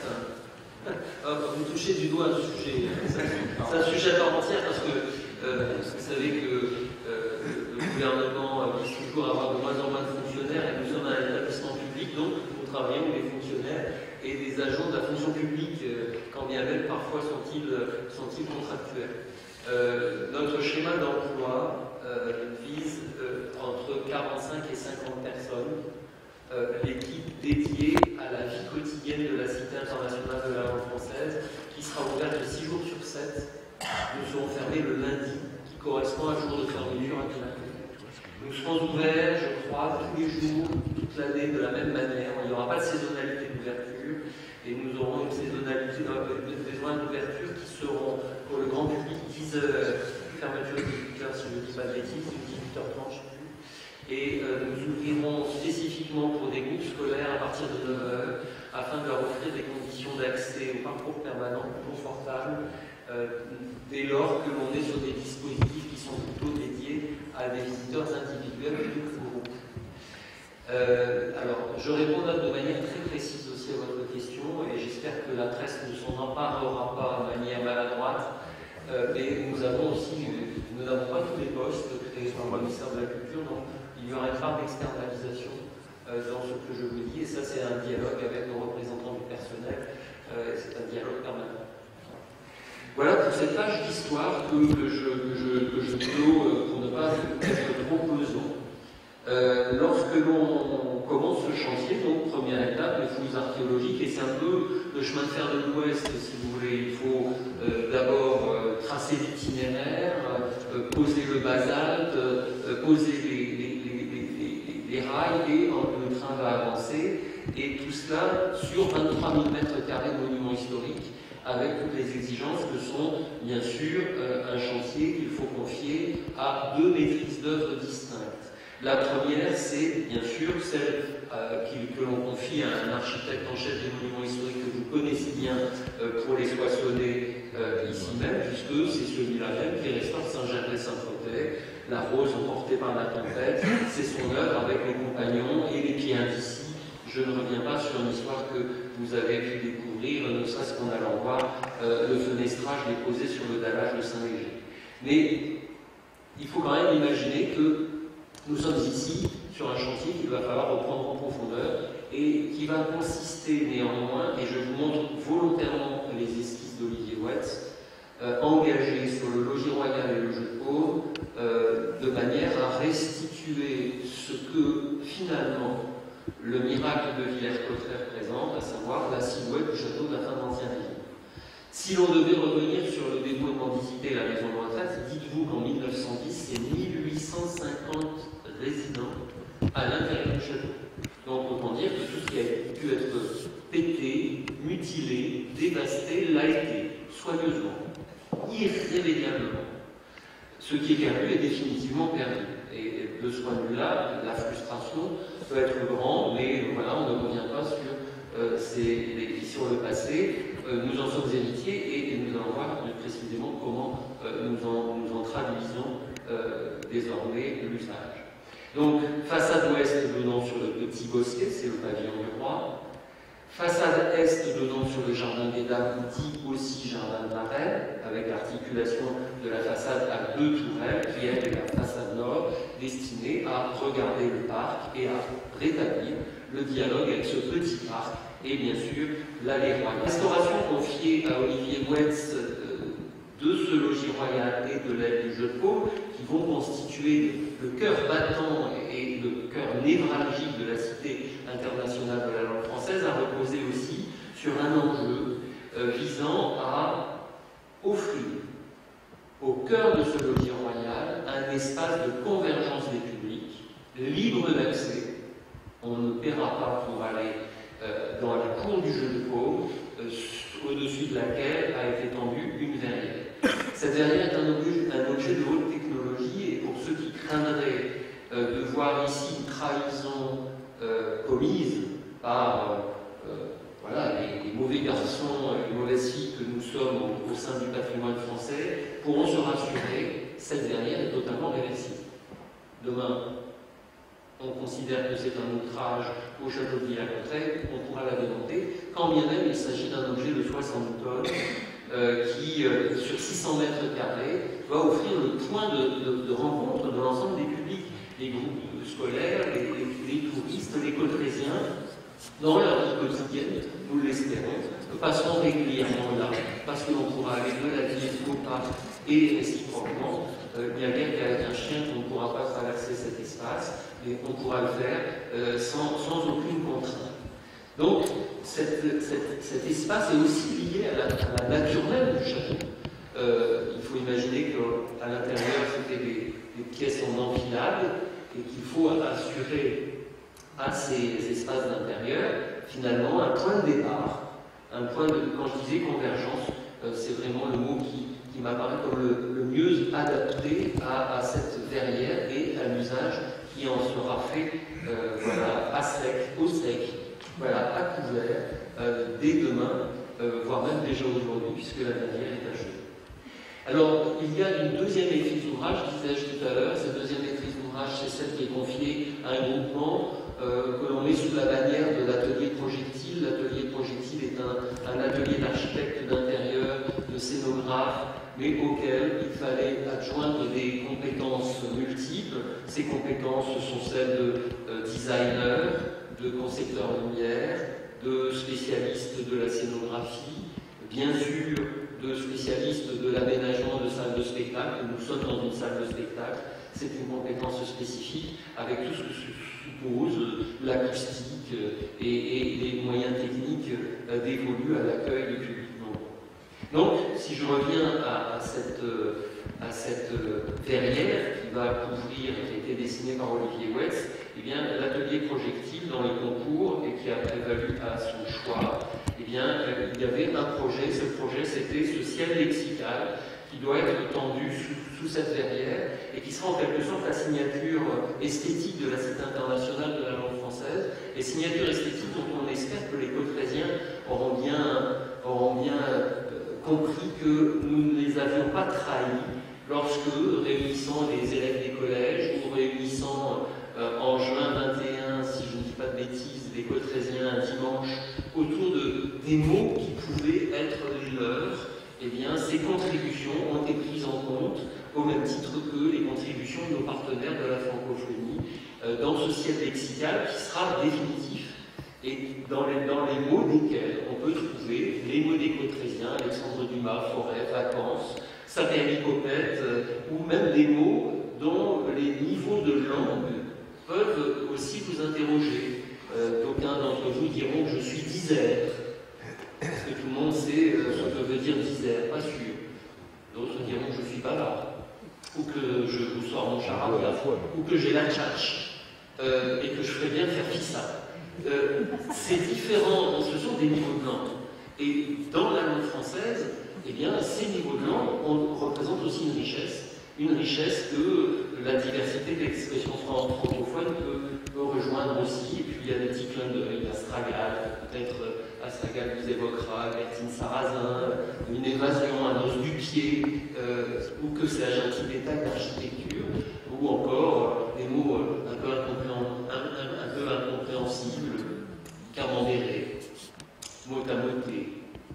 vous touchez du doigt un sujet, c'est un sujet à part entière parce que euh, vous savez que euh, le gouvernement vise toujours à avoir de moins en moins de fonctionnaires et nous sommes un établissement public, donc nous travaillons les fonctionnaires et des agents de la fonction publique, quand bien même parfois sont-ils sont-ils contractuels. Euh, notre schéma d'emploi euh, vise euh, entre quarante-cinq et cinquante personnes, euh, l'équipe dédiée à la vie quotidienne de la Cité internationale de la langue française, qui sera ouverte six jours sur sept. Nous serons fermés le lundi, qui correspond à un jour de fermeture à Canaco. Nous serons ouverts, je crois, tous les jours, toute l'année de la même manière. Il n'y aura pas de saisonnalité d'ouverture. Et nous aurons une saisonnalité, des horaires d'ouverture qui seront pour le grand public dix heures, fermeture de dix-huit heures si je ne dis pas de bêtises, dix-huit heures trente, je ne sais plus. Et euh, nous ouvrirons spécifiquement pour des groupes scolaires à partir de neuf heures afin de leur offrir des conditions d'accès au parcours permanent plus confortables euh, dès lors que l'on est sur des dispositifs qui sont plutôt dédiés à des visiteurs individuels plutôt que groupes. Euh, alors, je réponds de manière très précise aussi à votre question et j'espère que la presse ne s'en emparera pas de manière maladroite, euh, mais nous avons aussi, nous n'avons pas tous les postes créés par le ministère de la Culture, donc il y aura une part d'externalisation euh, dans ce que je vous dis, et ça c'est un dialogue avec nos représentants du personnel, euh, c'est un dialogue permanent. Voilà pour cette page d'histoire que, que je, que je, que je clôt euh, pour ne pas être trop pesant. Euh, lorsque l'on commence ce chantier, donc première étape, les fouilles archéologiques, et c'est un peu le chemin de fer de l'Ouest, si vous voulez. Il faut euh, d'abord euh, tracer l'itinéraire, euh, poser le basalte, euh, poser les, les, les, les, les rails, et euh, le train va avancer, et tout cela sur vingt-trois mille mètres carrés de monuments historiques, avec toutes les exigences que sont, bien sûr, euh, un chantier qu'il faut confier à deux maîtrises d'œuvre distinctes. La première, c'est bien sûr celle euh, qui, que l'on confie à un architecte en chef des monuments historiques que vous connaissez bien euh, pour les Soissonnais euh, ici même, puisque c'est celui-là même qui restaure Saint-Gervais-Saint-Protais, la rose emportée par la tempête. C'est son œuvre avec les compagnons et les pieds indicis je ne reviens pas sur une histoire que vous avez pu découvrir, ne serait-ce qu'en allant voir euh, le fenestrage déposé sur le dallage de Saint-Léger. Mais il faut quand même imaginer que nous sommes ici sur un chantier qu'il va falloir reprendre en profondeur et qui va consister néanmoins, et je vous montre volontairement les esquisses d'Olivier Wetz, euh, engagées sur le logis royal et le jeu de paume, euh, de manière à restituer ce que finalement le miracle de Villers-Cotterêts présente, à savoir la silhouette du château de la fin de l'Ancien Régime. Si l'on devait revenir sur le dépôt de mendicité et la maison de retraite, dites-vous qu'en mille neuf cent dix, c'est mille huit cent cinquante résidents à l'intérieur du château. Donc autant dire que tout ce qui a pu être pété, mutilé, dévasté, l'a été, soigneusement, irrémédiablement. Ce qui est perdu est définitivement perdu. Et de ce point de vue-là, la frustration peut être grande, mais voilà, on ne revient pas sur, euh, ces, les, sur le passé. Euh, nous en sommes héritiers et, et nous allons voir plus précisément comment euh, nous, en, nous en traduisons euh, désormais l'usage. Donc, façade ouest donnant sur le petit bosquet, c'est le pavillon du roi. Façade est donnant sur le jardin des dames, dit aussi jardin de la reine, avec l'articulation de la façade à deux tourelles, qui est la façade nord, destinée à regarder le parc et à rétablir le dialogue avec ce petit parc et bien sûr l'allée royale. Restauration confiée à Olivier Wetz de ce logis royal et de l'aile du jeu de paume, qui vont constituer le cœur battant et le cœur névralgique de la Cité internationale de la langue française, a reposé aussi sur un enjeu euh, visant à offrir au cœur de ce logis royal un espace de convergence des publics, libre d'accès. On ne paiera pas pour aller euh, dans la cour du jeu de paume, euh, au-dessus de laquelle a été tendue une verrière. Cette verrière est un objet, un objet de haute technologie, et pour ceux qui craindraient euh, de voir ici une trahison euh, commise par euh, euh, voilà, les, les mauvais garçons, les mauvaises filles que nous sommes au, au sein du patrimoine français, pourront se rassurer, cette verrière est totalement réversible. Demain, on considère que c'est un outrage au château de Villers-Cotterêts, on pourra la démonter, quand bien même il s'agit d'un objet de soixante tonnes euh, qui, euh, sur six cents mètres carrés, va offrir le point de, de, de rencontre de l'ensemble des publics, les groupes scolaires, les, les, les touristes, les cotrésiens, dans leur vie quotidienne, nous l'espérons, passeront régulièrement là, parce que l'on pourra aller de la ville au parc et réciproquement. Euh, il n'y a bien qu'avec un chien qu'on ne pourra pas traverser cet espace, mais on pourra le faire euh, sans, sans aucune contrainte. Donc, cette, cette, cet espace est aussi lié à la, à la nature même du château. Euh, il faut imaginer qu'à l'intérieur, c'était des, des pièces en enfilade, et qu'il faut assurer à ces espaces d'intérieur, finalement, un point de départ, un point de, quand je disais convergence, euh, c'est vraiment le mot qui, qui m'apparaît comme le, le mieux adapté à, à cette verrière et à l'usage qui en sera fait euh, voilà, à sec, au sec, voilà, à couvert, euh, dès demain, euh, voire même déjà aujourd'hui, puisque la verrière est achevée. Alors, il y a une deuxième maîtrise d'ouvrage, disais-je tout à l'heure. Cette deuxième maîtrise d'ouvrage, c'est celle qui est confiée à un groupement euh, que l'on met sous la bannière de l'atelier projectile. L'atelier projectile est un, un atelier d'architecte d'intérieur, de scénographe, mais auquel il fallait adjoindre des compétences multiples. Ces compétences sont celles de euh, designer, de concepteur lumière, de spécialiste de la scénographie, bien sûr de spécialistes de l'aménagement de salles de spectacle. Nous sommes dans une salle de spectacle, c'est une compétence spécifique avec tout ce que suppose l'acoustique et, et les moyens techniques dévolus à l'accueil du public. Donc, si je reviens à, à, cette, à cette verrière qui va couvrir, qui a été dessinée par Olivier Wetz, eh bien, l'atelier projectile dans les concours et qui a prévalu à son choix, eh bien, il y avait un projet. Ce projet, c'était ce ciel lexical qui doit être tendu sous, sous cette verrière et qui sera en quelque sorte la signature esthétique de la Cité internationale de la langue française, et signature esthétique dont on espère que les cotrésiens auront bien, auront bien compris que nous ne les avions pas trahis lorsque, réunissant les élèves des collèges ou réunissant euh, en juin vingt et un, si je ne dis pas de bêtises, les Cotrésiens un dimanche autour de, des mots qui pouvaient être les leurs, eh bien, ces contributions ont été prises en compte au même titre que les contributions de nos partenaires de la francophonie euh, dans ce ciel lexical qui sera définitif et dans les, dans les mots desquels on peut trouver les mots des Cotrésiens, Alexandre Dumas, Forêt, Vacances, Sapericopète, euh, ou même des mots dont les niveaux de langue peuvent aussi vous interroger. Euh, D'aucuns d'entre vous diront que je suis disert. Est-ce que tout le monde sait euh, ce que veut dire disert? Pas sûr. D'autres diront que je suis bavard, ou que je vous sors mon charabia, ou que j'ai la tchatch, euh, et que je ferais bien faire fissa. Euh, c'est différent, ce sont des niveaux de langue. Et dans la langue française, eh bien, ces niveaux de langue on, représentent aussi une richesse, une richesse que la diversité d'expressions francophones peut, peut rejoindre aussi. Et puis il y a des petits clins d'œil, Astragal, peut-être Astragal vous évoquera, Bertine Sarrazin, une évasion à l'os du pied, euh, ou que c'est un gentil détail d'architecture, ou encore des mots un peu, incompréhen- un, un, un peu incompréhensibles, camembéré, mot-à-moté,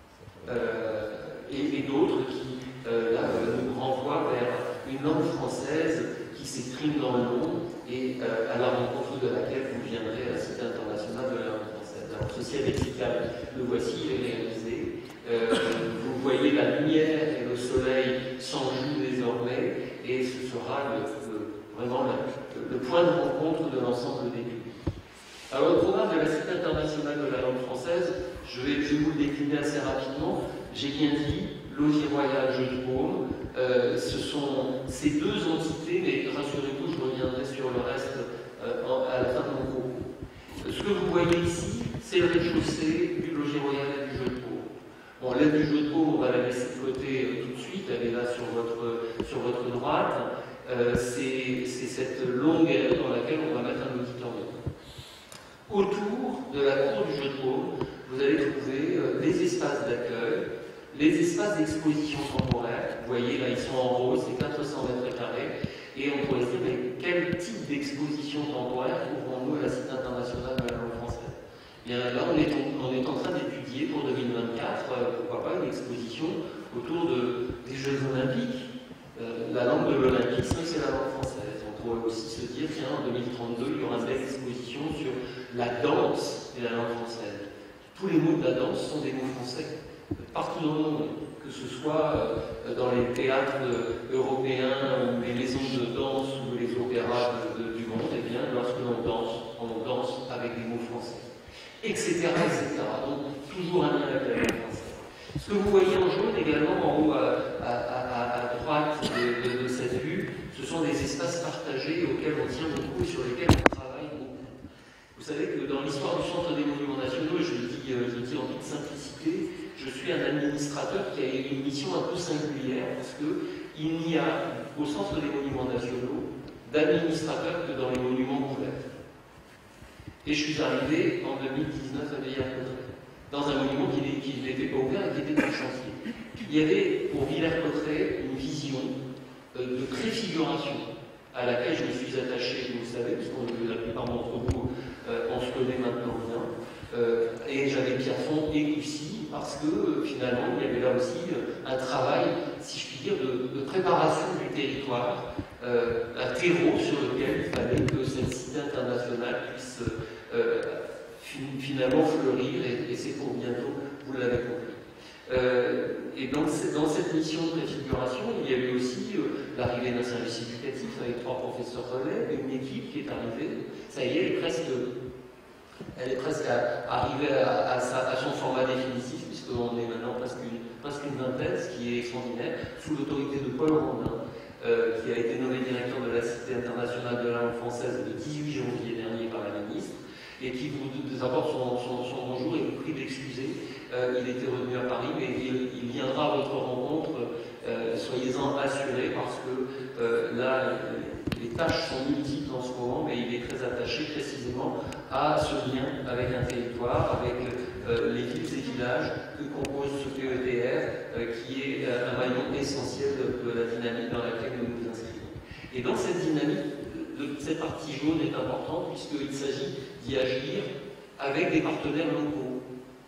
euh, et, et d'autres qui euh, là, nous renvoient vers une langue française qui s'exprime dans le monde et euh, à la rencontre de laquelle vous viendrez à la Cité internationale de la langue française. Alors, ce ciel lexical, le voici, il est réalisé. Euh, vous voyez la lumière et le soleil s'en jouent désormais, et ce sera le, le, vraiment le, le point de rencontre de l'ensemble des publics. Alors, le programme de la Cité internationale de la langue française, je vais, je vais vous le décliner assez rapidement. J'ai bien dit, Losier Royal, Jeu de Paume, euh, ce sont ces deux entités, mais rassurez-vous, je reviendrai sur le reste euh, en, à la fin de mon propos. Ce que vous voyez ici, c'est le rez-de-chaussée du Losier Royal et du Jeu de Paume. Bon, l'aide du Jeu de Paume, on va la laisser de côté euh, tout de suite, elle est là sur votre, sur votre droite. Euh, c'est cette longue aire dans laquelle on va mettre un auditorium. Autour de la cour du Jeu de Paume, vous allez trouver euh, des espaces d'accueil, les espaces d'exposition temporaire. Vous voyez, là, ils sont en rose, c'est quatre cents mètres carrés. Et on pourrait se dire, mais quel type d'exposition temporaire trouverons-nous à la Cité internationale de la langue française? Bien, là, on est, on est en train d'étudier pour deux mille vingt-quatre, euh, pourquoi pas, une exposition autour de, des Jeux Olympiques. Euh, la langue de l'Olympisme, c'est la langue française. On pourrait aussi se dire, tiens, en deux mille trente-deux, il y aura une belle exposition sur la danse de la langue française. Tous les mots de la danse sont des mots français. Partout dans le monde, que ce soit euh, dans les théâtres euh, européens ou les maisons de danse ou les opéras de, de, du monde, eh bien, lorsque l'on danse, on danse avec des mots français, et cetera, et cetera. Donc, toujours un lien avec la langue française. Ce que vous voyez en jaune également en haut à, à, à, à droite de, de, de cette vue, ce sont des espaces partagés auxquels on tient beaucoup et sur lesquels on travaille beaucoup. Vous savez que dans l'histoire du Centre des Monuments Nationaux, et je le dis, je le dis en toute simplicité, je suis un administrateur qui a une mission un peu singulière parce qu'il n'y a au Centre des Monuments Nationaux d'administrateur que dans les monuments couverts. Et je suis arrivé en deux mille dix-neuf à Villers-Cotterêts, dans un monument qui n'était pas ouvert et qui était en chantier. Il y avait pour Villers-Cotterêts une vision euh, de préfiguration à laquelle je me suis attaché, vous le savez, parce que la plupart d'entre vous, euh, on se connaît maintenant bien. Euh, et j'avais Pierrefonds et Cussy parce que euh, finalement il y avait là aussi euh, un travail, si je puis dire, de, de préparation du territoire, euh, un terreau sur lequel il fallait que cette cité internationale puisse euh, fin, finalement fleurir, et, et c'est pour bientôt, vous l'avez compris. Euh, et donc dans cette mission de préfiguration, il y a eu aussi euh, l'arrivée d'un service éducatif avec trois professeurs relais, une équipe qui est arrivée, ça y est, elle est presque... Elle est presque à, arrivée à, à, sa, à son format définitif, puisqu'on est maintenant presque une, presque une vingtaine, ce qui est extraordinaire, sous l'autorité de Paul Rondin, euh, qui a été nommé directeur de la Cité internationale de la langue française le dix-huit janvier dernier par la ministre, et qui vous apporte son, son, son bonjour et vous prie d'excuser. Euh, il était revenu à Paris, mais il, il viendra à votre rencontre, euh, soyez-en assurés, parce que euh, là, les tâches sont multiples en ce moment, mais il est très attaché précisément à ce lien avec un territoire, avec euh, les villes et villages que compose ce P E T R, euh, qui est euh, un maillon essentiel de, de la dynamique dans laquelle nous nous inscrivons. Et dans cette dynamique, de, cette partie jaune est importante, puisqu'il s'agit d'y agir avec des partenaires locaux.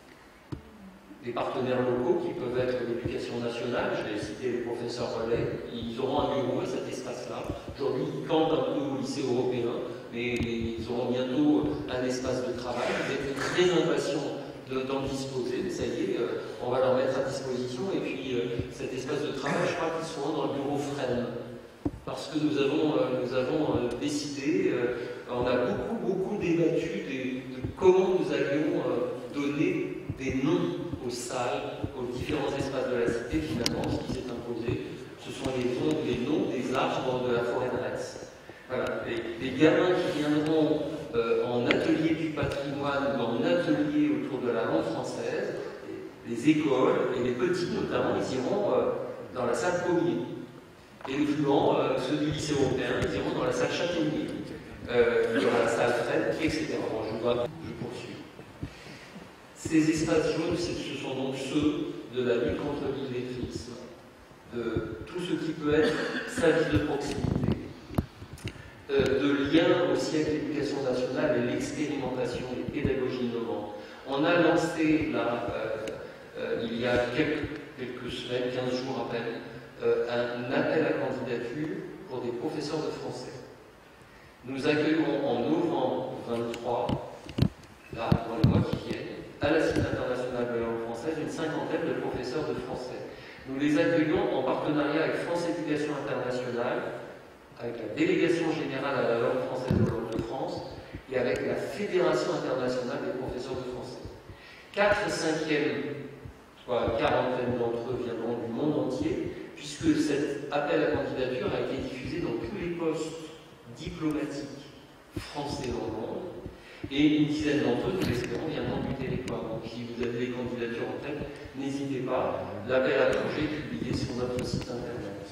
Des partenaires locaux qui peuvent être l'éducation nationale, je l'ai cité les professeurs relais, ils auront un bureau à cet espace-là. Aujourd'hui, ils campent un peu au lycée européen, mais ils auront bientôt un espace de travail. Vous êtes très impatients d'en disposer, mais ça y est, euh, on va leur mettre à disposition. Et puis euh, cet espace de travail, je crois qu'ils seront dans le bureau Fresnes. Parce que nous avons, euh, nous avons euh, décidé, euh, on a beaucoup, beaucoup débattu des, de comment nous allions euh, donner des noms aux salles, aux différents espaces de la cité. Finalement, ce qui s'est imposé, ce sont les noms, les noms des arbres de la forêt de Retz. Voilà, les, les gamins qui viendront euh, en atelier du patrimoine ou en atelier autour de la langue française, les, les écoles et les petits notamment, ils iront euh, dans la salle Pommier. Et les plus grands, euh, ceux du lycée européen, ils iront dans la salle Châtaignier, euh, dans la salle Fred, et cetera. Bon, je, vois, je poursuis. Ces espaces jaunes, ce sont donc ceux de la lutte contre l'illettrisme, de tout ce qui peut être service de proximité, euh, de lien aussi avec l'éducation nationale et l'expérimentation et pédagogie innovante. On a lancé là, euh, euh, il y a quelques, quelques semaines, quinze jours à peine, euh, un appel à candidature pour des professeurs de français. Nous accueillons en novembre vingt-trois, là, dans les mois qui viennent, à la Cité internationale de la langue française, une cinquantaine de professeurs de français. Nous les accueillons en partenariat avec France Éducation Internationale, avec la Délégation Générale à la langue française de l'Ordre de France et avec la Fédération Internationale des professeurs de français. Quatre cinquièmes, soit quarantaine d'entre eux viendront du monde entier, puisque cet appel à candidature a été diffusé dans tous les postes diplomatiques français dans le monde. Et une dizaine d'entre eux, nous l'espérons, viendront du territoire. Donc si vous avez des candidatures en tête, n'hésitez pas. L'appel à projet est publié sur notre site internet.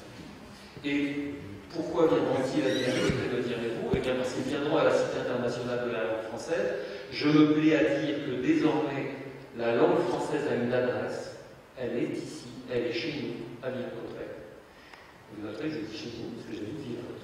Et pourquoi viendront-ils à l'université, me direz-vous? Eh bien parce qu'ils viendront à la Cité internationale de la langue française. Je me plais à dire que désormais, la langue française a une adresse. Elle est ici, elle est chez nous, à Villers-Cotterêts. Vous noterez, je dis chez nous, parce que j'habite Villers-Cotterêts.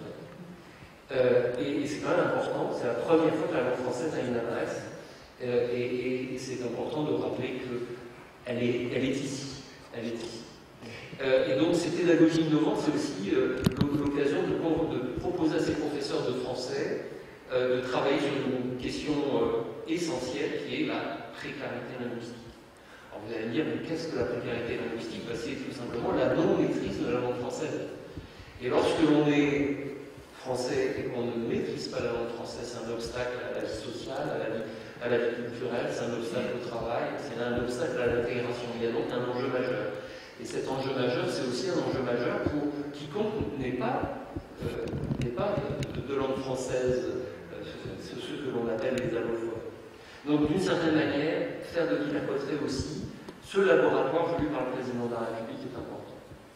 Euh, et, et c'est quand même important, c'est la première fois que la langue française a une adresse, euh, et, et, et c'est important de rappeler qu'elle est, elle est ici. Elle est ici. Euh, et donc, ces pédagogies innovantes, c'est aussi euh, l'occasion de, de proposer à ces professeurs de français euh, de travailler sur une question euh, essentielle qui est la précarité linguistique. Alors, vous allez me dire, mais qu'est-ce que la précarité linguistique? Ben, c'est tout simplement la non-maîtrise de la langue française. Et lorsque l'on est français et qu'on ne maîtrise pas la langue française, c'est un obstacle à la vie sociale, à la vie, à la vie culturelle, c'est un obstacle au travail, c'est un obstacle à l'intégration. Il y a donc un enjeu majeur. Et cet enjeu majeur, c'est aussi un enjeu majeur pour quiconque n'est pas, euh, n'est pas de, de langue française, euh, ceux, ceux que l'on appelle les allophones. Donc d'une certaine manière, faire de Villers-Cotterêts aussi, ce laboratoire voulu par le président de la République est important.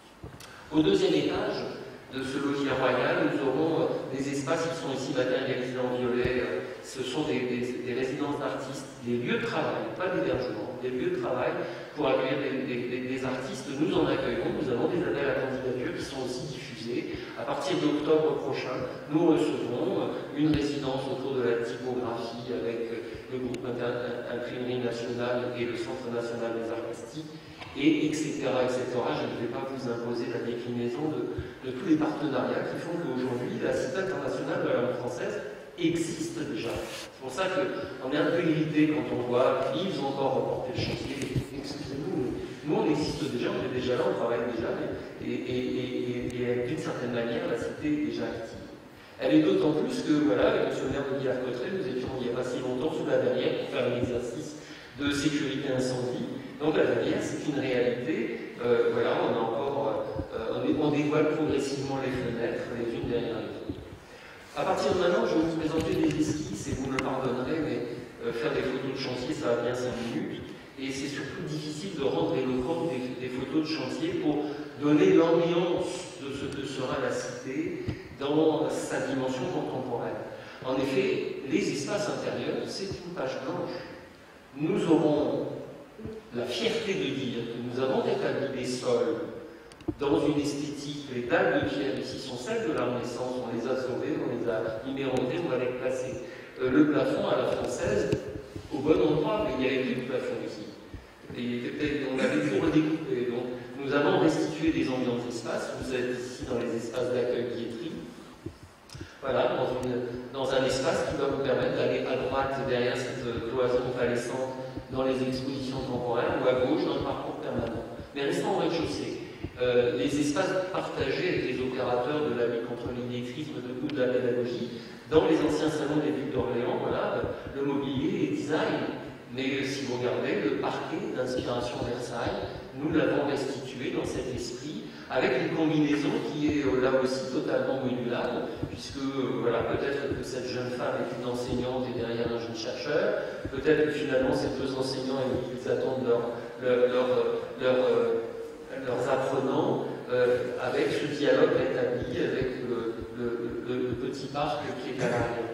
Au deuxième étage de ce logis royal, nous aurons des espaces qui sont ici matérialisés en violet. Ce sont des, des, des résidences d'artistes, des lieux de travail, pas d'hébergement, des lieux de travail pour accueillir des, des, des artistes. Nous en accueillons, nous avons des appels à candidature qui sont aussi diffusés. À partir d'octobre prochain, nous recevrons une résidence autour de la typographie avec le groupe Imprimerie Nationale et le Centre National des Arts Plastiques, et etc., et cetera. Je ne vais pas vous imposer la déclinaison de, de tous les partenariats qui font qu'aujourd'hui, la Cité internationale de la langue française existe déjà. C'est pour ça qu'on est un peu irrité quand on voit ils ont encore reporté le chantier. Excusez-nous, nous on existe déjà, on est déjà là, on travaille déjà, et, et, et, et, et d'une certaine manière, la Cité est déjà active. Elle est d'autant plus que, voilà, avec M. le maire de Villers-Cotterêts, nous étions il n'y a pas si longtemps sous la verrière pour faire un exercice de sécurité incendie. Donc la verrière, c'est une réalité. Euh, voilà, on a encore, euh, on, est, on dévoile progressivement les fenêtres, les unes derrière les autres. À partir de maintenant, je vais vous présenter des esquisses, et vous me le pardonnerez, mais euh, faire des photos de chantier, ça va bien cinq minutes. Et c'est surtout difficile de rendre éloquentes des, des photos de chantier pour donner l'ambiance de ce que sera la cité dans sa dimension contemporaine. En effet, les espaces intérieurs, c'est une page blanche. Nous aurons la fierté de dire que nous avons établi des sols dans une esthétique. Les dalles de pierre ici sont celles de la Renaissance, on les a sauvées, on les a numérotés, on va les placer. Euh, le plafond à la française, au au bon endroit, mais il n'y avait plus de plafond ici. Et on avait tout redécoupé. Donc, nous avons restitué des ambiances d'espace. Vous êtes ici dans les espaces d'accueil-billetterie. Voilà, dans, une, dans un espace qui va vous permettre d'aller à droite derrière cette cloison opalescente dans les expositions temporaires ou à gauche dans le parcours permanent. Mais restons au rez-de-chaussée. Euh, les espaces partagés avec les opérateurs de la lutte contre l'illettrisme ou de la pédagogie, dans les anciens salons des villes d'Orléans, voilà, le mobilier est design. Mais si vous regardez, le parquet d'inspiration Versailles, nous l'avons restitué dans cet esprit, avec une combinaison qui est euh, là aussi totalement modulable, puisque euh, voilà, peut-être que cette jeune femme est une enseignante et derrière un jeune chercheur, peut-être que finalement ces deux enseignants ils attendent leur, leur, leur, leur, euh, leurs apprenants, euh, avec ce dialogue établi avec le, le, le, le petit parc qui est à l'arrière.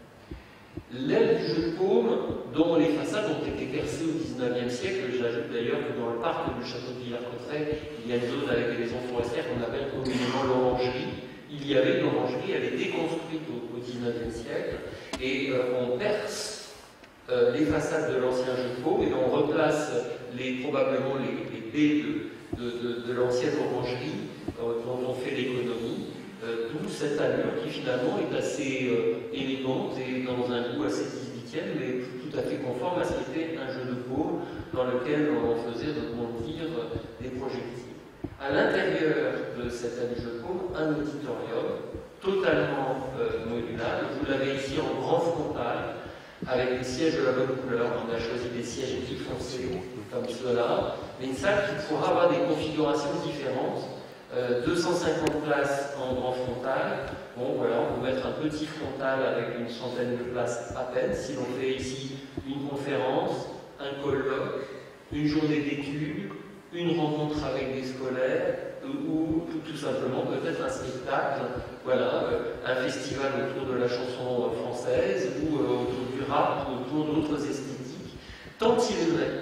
L'aile du jeu de paume, dont les façades ont été percées au dix-neuvième siècle, j'ajoute d'ailleurs que dans le parc du château de Villers-Cotterêts, il y a une zone avec des maisons forestières qu'on appelle communément l'orangerie. Il y avait une orangerie, elle est déconstruite au, au dix-neuvième siècle, et euh, on perce euh, les façades de l'ancien jeu de paume, et on replace les, probablement les, les baies de, de, de, de l'ancienne orangerie, euh, dont on fait l'économie. Euh, D'où cette allure qui finalement est assez euh, élégante et dans un goût assez dix-huitième, mais tout à fait conforme à ce qui était un jeu de paume dans lequel on faisait rebondir des projectiles. À l'intérieur de cette allure de jeu de paume, un auditorium totalement euh, modulable. Vous l'avez ici en grand frontal, avec des sièges de la bonne couleur. On a choisi des sièges gris foncés comme cela, mais une salle qui pourra avoir des configurations différentes. Euh, deux cent cinquante places en grand frontal. Bon, voilà, on peut mettre un petit frontal avec une centaine de places à peine. Si l'on fait ici une conférence, un colloque, une journée d'études, une rencontre avec des scolaires, ou tout, tout simplement peut-être un spectacle, voilà, euh, un festival autour de la chanson française, ou euh, autour du rap, ou autour d'autres esthétiques. Tant il est vrai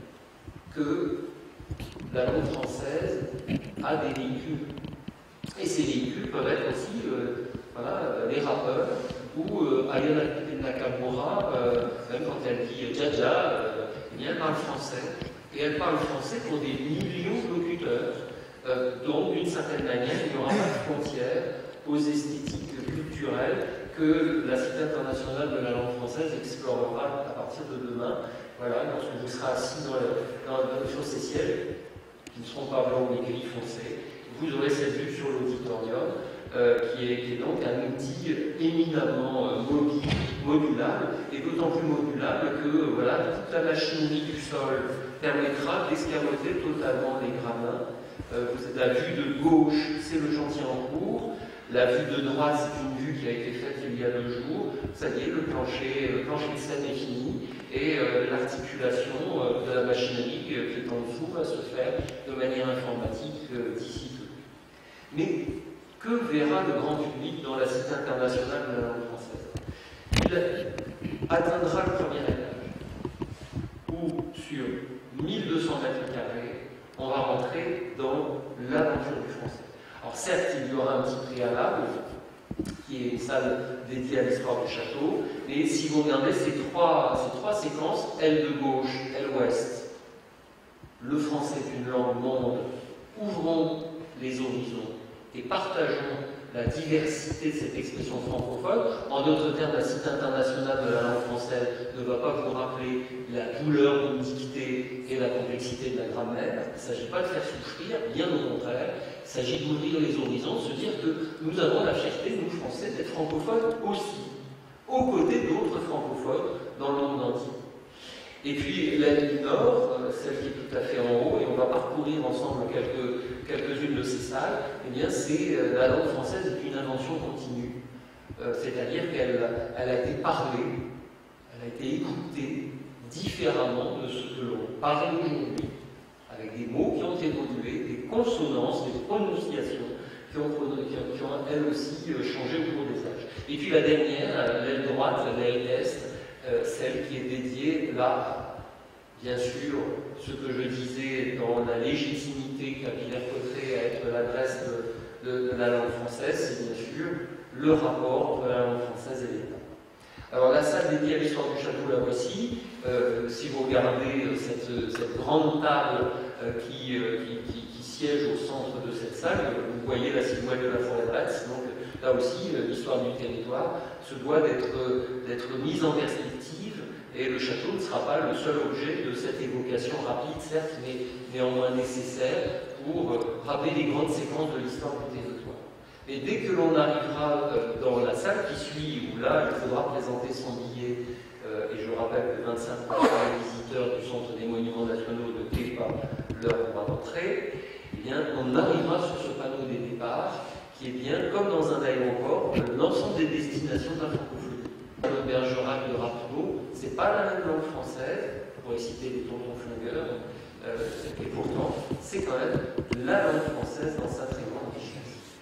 que la langue française a des véhicules. Et ces véhicules peuvent être aussi euh, voilà, les rappeurs, ou euh, Aya Nakamura, euh, même quand elle dit Jaja, euh, eh bien, elle parle français. Et elle parle français pour des millions de locuteurs, euh, dont d'une certaine manière il n'y aura pas de frontières aux esthétiques culturelles que la Cité internationale de la langue française explorera à partir de demain. Voilà, lorsque vous serez assis dans le, dans, dans, sur ces sièges, qui ne seront pas blancs mais gris foncés, vous aurez cette vue sur l'auditorium, euh, qui, qui est donc un outil éminemment euh, mobile, modulable, et d'autant plus modulable que euh, voilà, toute la machinerie du sol permettra d'escamoter totalement les gradins. Euh, la vue de gauche, c'est le chantier en cours. La vue de droite, c'est une vue qui a été faite il y a deux jours. Ça y est, le plancher, le plancher de scène est fini. Et euh, l'articulation euh, de la machinerie euh, qui est en dessous va se faire de manière informatique euh, d'ici peu. Mais que verra le grand public dans la Cité internationale de la langue française? Il atteindra le premier étage, où sur mille deux cents mètres carrés, on va rentrer dans l'aventure du français. Alors certes, il y aura un petit préalable, qui est une salle dédiée à l'histoire du château, mais si vous regardez ces trois, ces trois séquences, aile de gauche, aile ouest, le français est une langue monde, ouvrons les horizons et partageons la diversité de cette expression francophone. En d'autres termes, la Cité internationale de la langue française ne va pas vous rappeler la douleur d'une dictée et la complexité de la grammaire. Il ne s'agit pas de faire souffrir, bien au contraire. Il s'agit d'ouvrir les horizons, de se dire que nous avons la fierté, nous Français, d'être francophones aussi, aux côtés d'autres francophones dans le monde entier. Et puis l'aile du Nord, celle qui est tout à fait en haut, et on va parcourir ensemble quelques, quelques-unes de ces salles, eh bien c'est la langue française est une invention continue. Euh, c'est-à-dire qu'elle elle a été parlée, elle a été écoutée différemment de ce que l'on parle aujourd'hui, avec des mots qui ont évolué, des consonances, des prononciations qui ont, qui ont, qui ont elles aussi changé au cours des âges. Et puis la dernière, l'aile droite, l'aile est, Euh, celle qui est dédiée là, bien sûr, ce que je disais dans la légitimité qu'a Villers-Cotterêts à être l'adresse de, de, de la langue française, c'est bien sûr le rapport entre la langue française et l'État. Alors la salle dédiée à l'histoire du château, la voici. Euh, si vous regardez cette, cette grande table euh, qui, euh, qui, qui, qui siège au centre de cette salle, vous voyez la silhouette de la forêt de Retz. Donc là aussi, euh, l'histoire du territoire se doit d'être euh, mise en perspective, et le château ne sera pas le seul objet de cette évocation rapide, certes, mais néanmoins nécessaire pour euh, rappeler les grandes séquences de l'histoire du territoire. Et dès que l'on arrivera euh, dans la salle qui suit, où là, il faudra présenter son billet, euh, et je rappelle que vingt-cinq pour cent des visiteurs du Centre des Monuments Nationaux ne paient pas leur droit d'entrée, eh bien, on arrivera sur ce panneau des départs, qui est bien, comme dans un aéroport, l'ensemble des destinations de la francophonie. Le Bergerac de Rappeneau, c'est pas la même langue française, pour citer les tontons flingueurs, euh, et pourtant, c'est quand même la langue française dans sa très grande richesse.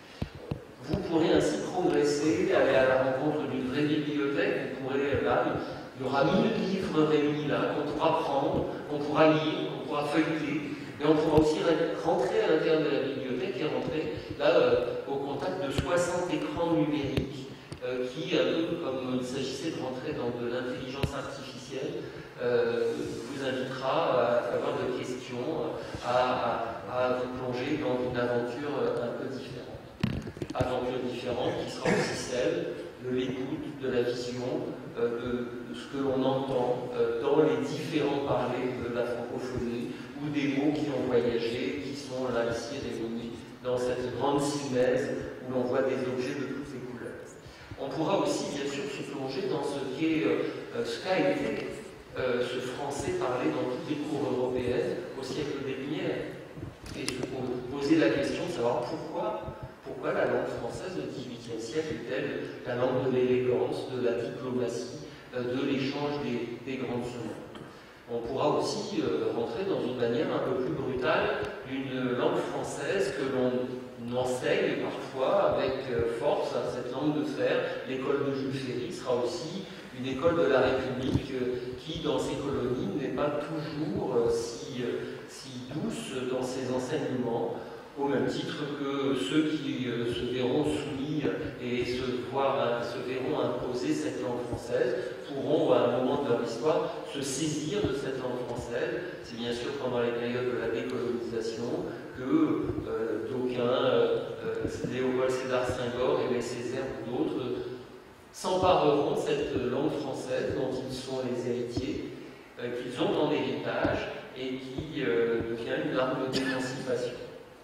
Vous pourrez ainsi progresser, aller à la rencontre d'une vraie bibliothèque. Vous pourrez, là, il y aura mille livres réunis là, qu'on pourra prendre, qu'on pourra lire, qu'on pourra feuilleter, mais on pourra aussi rentrer à l'intérieur de la bibliothèque et rentrer là euh, au contact de soixante écrans numériques euh, qui, un peu comme il s'agissait de rentrer dans de l'intelligence artificielle, euh, vous invitera à avoir de questions, à, à, à vous plonger dans une aventure un peu différente. Aventure différente qui sera aussi celle de l'écoute, de la vision, euh, de, de ce que l'on entend euh, dans les différents parlers de la francophonie, ou des mots qui ont voyagé, qui sont là ici réunis dans cette grande simèse où l'on voit des objets de toutes les couleurs. On pourra aussi bien sûr se plonger dans ce qu'est, euh, ce qu'a été euh, ce français parlé dans toutes les cours européennes au siècle des Lumières, et se poser la question de savoir pourquoi Pourquoi la langue française du dix-huitième siècle est-elle la langue de l'élégance, de la diplomatie, de l'échange des, des grandes semaines? On pourra aussi euh, rentrer dans une manière un peu plus brutale d'une langue française que l'on enseigne parfois avec euh, force à cette langue de fer. L'école de Jules Ferry sera aussi une école de la République euh, qui, dans ses colonies, n'est pas toujours euh, si, euh, si douce dans ses enseignements, au même titre que ceux qui euh, se verront soumis et se, voir, euh, se verront imposer cette langue française pourront, à un moment de leur histoire, se saisir de cette langue française. C'est bien sûr pendant les périodes de la décolonisation que euh, d'aucuns, euh, euh, Léopold Sédar Senghor, Aimé Césaire ou d'autres, s'empareront de cette langue française dont ils sont les héritiers, euh, qu'ils ont en héritage et qui euh, devient une arme d'émancipation.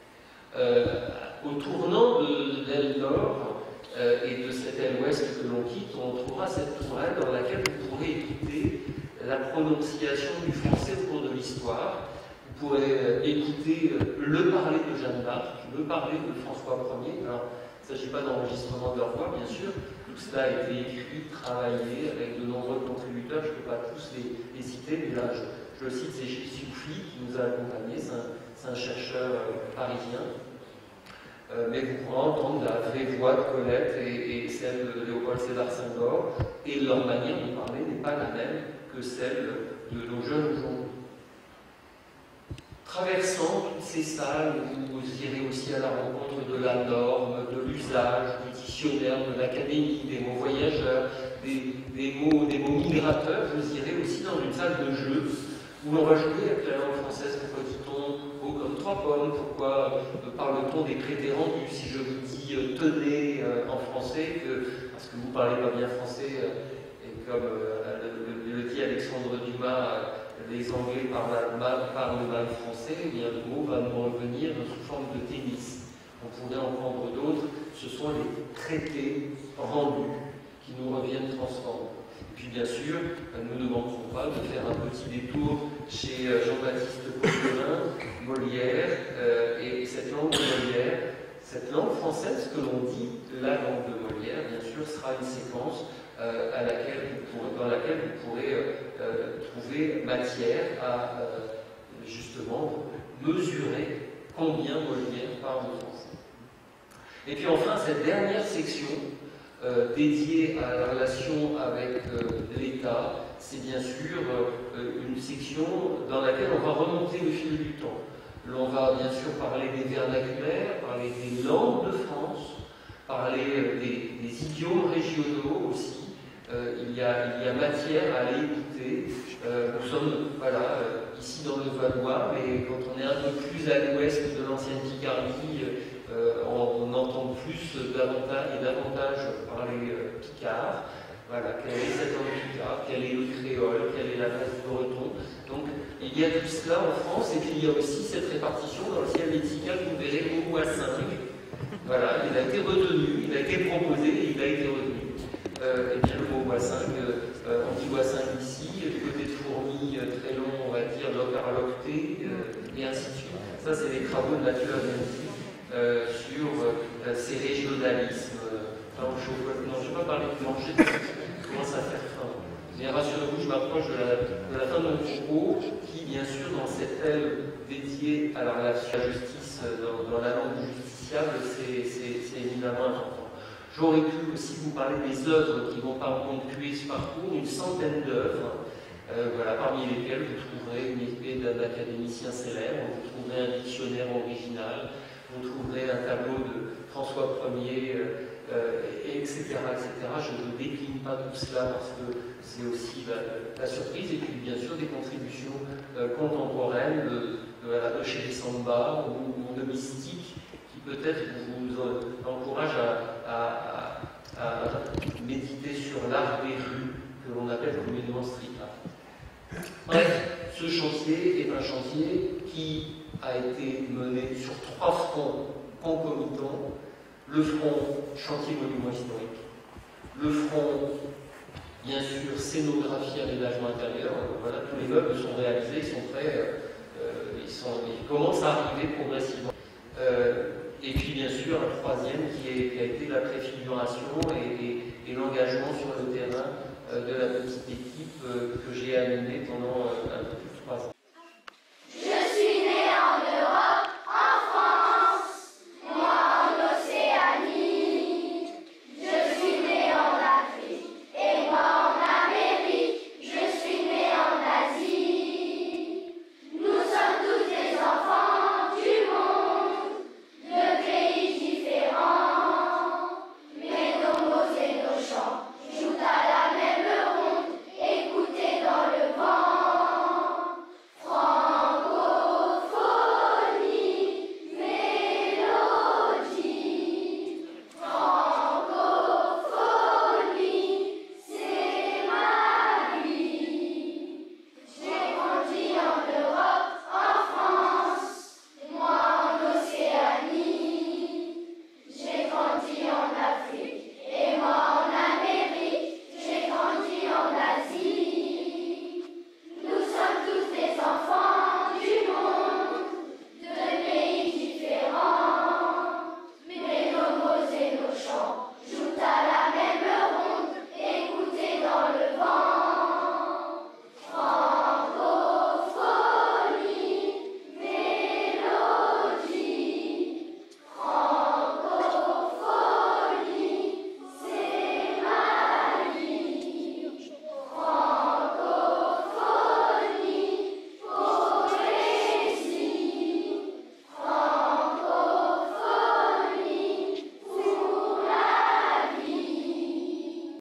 Euh, au tournant de l'aile nord euh, et de cette aile ouest que l'on quitte, on trouvera cette tourelle dans laquelle vous pourrez écouter la prononciation du français au cours de l'histoire. Vous pourrez euh, écouter euh, le parler de Jeanne d'Arc, le parler de François Ier. Alors, il ne s'agit pas d'enregistrement de leur voix, bien sûr. Tout cela a été écrit, travaillé avec de nombreux contributeurs. Je ne peux pas tous les, les citer, mais là, je, je le cite, c'est Gilles Souffly qui nous a accompagnés. C'est un, c'est un chercheur euh, parisien. Euh, mais vous pourrez entendre la vraie voix de Colette et, et celle de Léopold Sédar Senghor, et leur manière de parler n'est pas la même que celle de nos jeunes aujourd'hui. Traversant toutes ces salles, vous irez aussi à la rencontre de la norme, de l'usage, du dictionnaire, de l'académie, des mots voyageurs, des, des, mots, des mots migrateurs. Vous irez aussi dans une salle de jeu où l'on va jouer avec la langue française. Pourquoi dit-on haut comme trois pommes? Pourquoi euh, parle-t-on des traités rendus? Si je vous dis euh, tenez euh, en français, que, parce que vous ne parlez pas bien français, euh, et comme euh, le, le, le dit Alexandre Dumas, euh, les Anglais parlent mal, parlent mal français, eh bien le mot va nous revenir sous forme de tennis. On pourrait en prendre d'autres, ce sont les traités rendus qui nous reviennent transformés. Puis bien sûr, nous ne manquerons pas de faire un petit détour chez Jean-Baptiste Poquelin, Molière, euh, et cette langue de Molière, cette langue française que l'on dit, la langue de Molière, bien sûr, sera une séquence euh, à laquelle vous pourrez, dans laquelle vous pourrez euh, trouver matière à euh, justement mesurer combien Molière parle français. Et puis enfin, cette dernière section, Euh, dédié à la relation avec euh, l'État, c'est bien sûr euh, une section dans laquelle on va remonter le fil du temps. L'on va bien sûr parler des vernaculaires, parler des langues de France, parler euh, des, des idiomes régionaux aussi, euh, il, y a, il y a matière à aller écouter. Euh, nous sommes voilà, euh, ici dans le Valois, mais quand on est un peu plus à l'ouest de l'ancienne Picardie, euh, on, on entend plus davantage et davantage parler euh, picard. Voilà, quelle est cette langue picard, quel est le créole, quelle est la base du breton. Donc il y a tout cela en France, et puis il y a aussi cette répartition dans le ciel lexical que vous verrez au à cinq. Voilà, il a été retenu, il a été proposé et il a été retenu. Euh, et bien le mot cinq, euh, on dit cinq ici, du côté de fourmi, euh, très long, on va dire l'ocarlocté, euh, et ainsi de suite. Ça, c'est des travaux de Mathieu Avenatti euh, sur euh, ces régionalismes. Enfin, je, non, je ne vais pas parler de manger, commence à faire faim. Mais rassurez-vous, je m'approche de la, de la fin de mon propos, qui, bien sûr, dans cette aile dédiée à la relation à la justice, dans, dans la langue du justiciable, c'est éminemment important. J'aurais pu aussi vous parler des œuvres qui vont ponctuer ce parcours, une centaine d'œuvres, euh, voilà, parmi lesquelles vous trouverez une épée d'un académicien célèbre, vous trouverez un dictionnaire original, vous trouverez un tableau de François Ier, euh, euh, et etc., et cetera. Je ne décline pas tout cela parce que c'est aussi la, la surprise, et puis bien sûr des contributions euh, contemporaines de, de, de chez les Samba ou, ou de Mystique, qui peut-être vous euh, encourage à, à, à, à méditer sur l'art des rues, que l'on appelle communément street art. Bref, ce chantier est un chantier qui a été mené sur trois fronts concomitants. Le front chantier monument historique, le front, bien sûr, scénographie, aménagement intérieur. Voilà, tous les meubles sont réalisés, ils sont prêts, euh, ils, sont, ils commencent à arriver progressivement. Euh, et puis, bien sûr, un troisième qui, est, qui a été la préfiguration et, et, et l'engagement sur le terrain euh, de la petite équipe euh, que j'ai animée pendant euh, un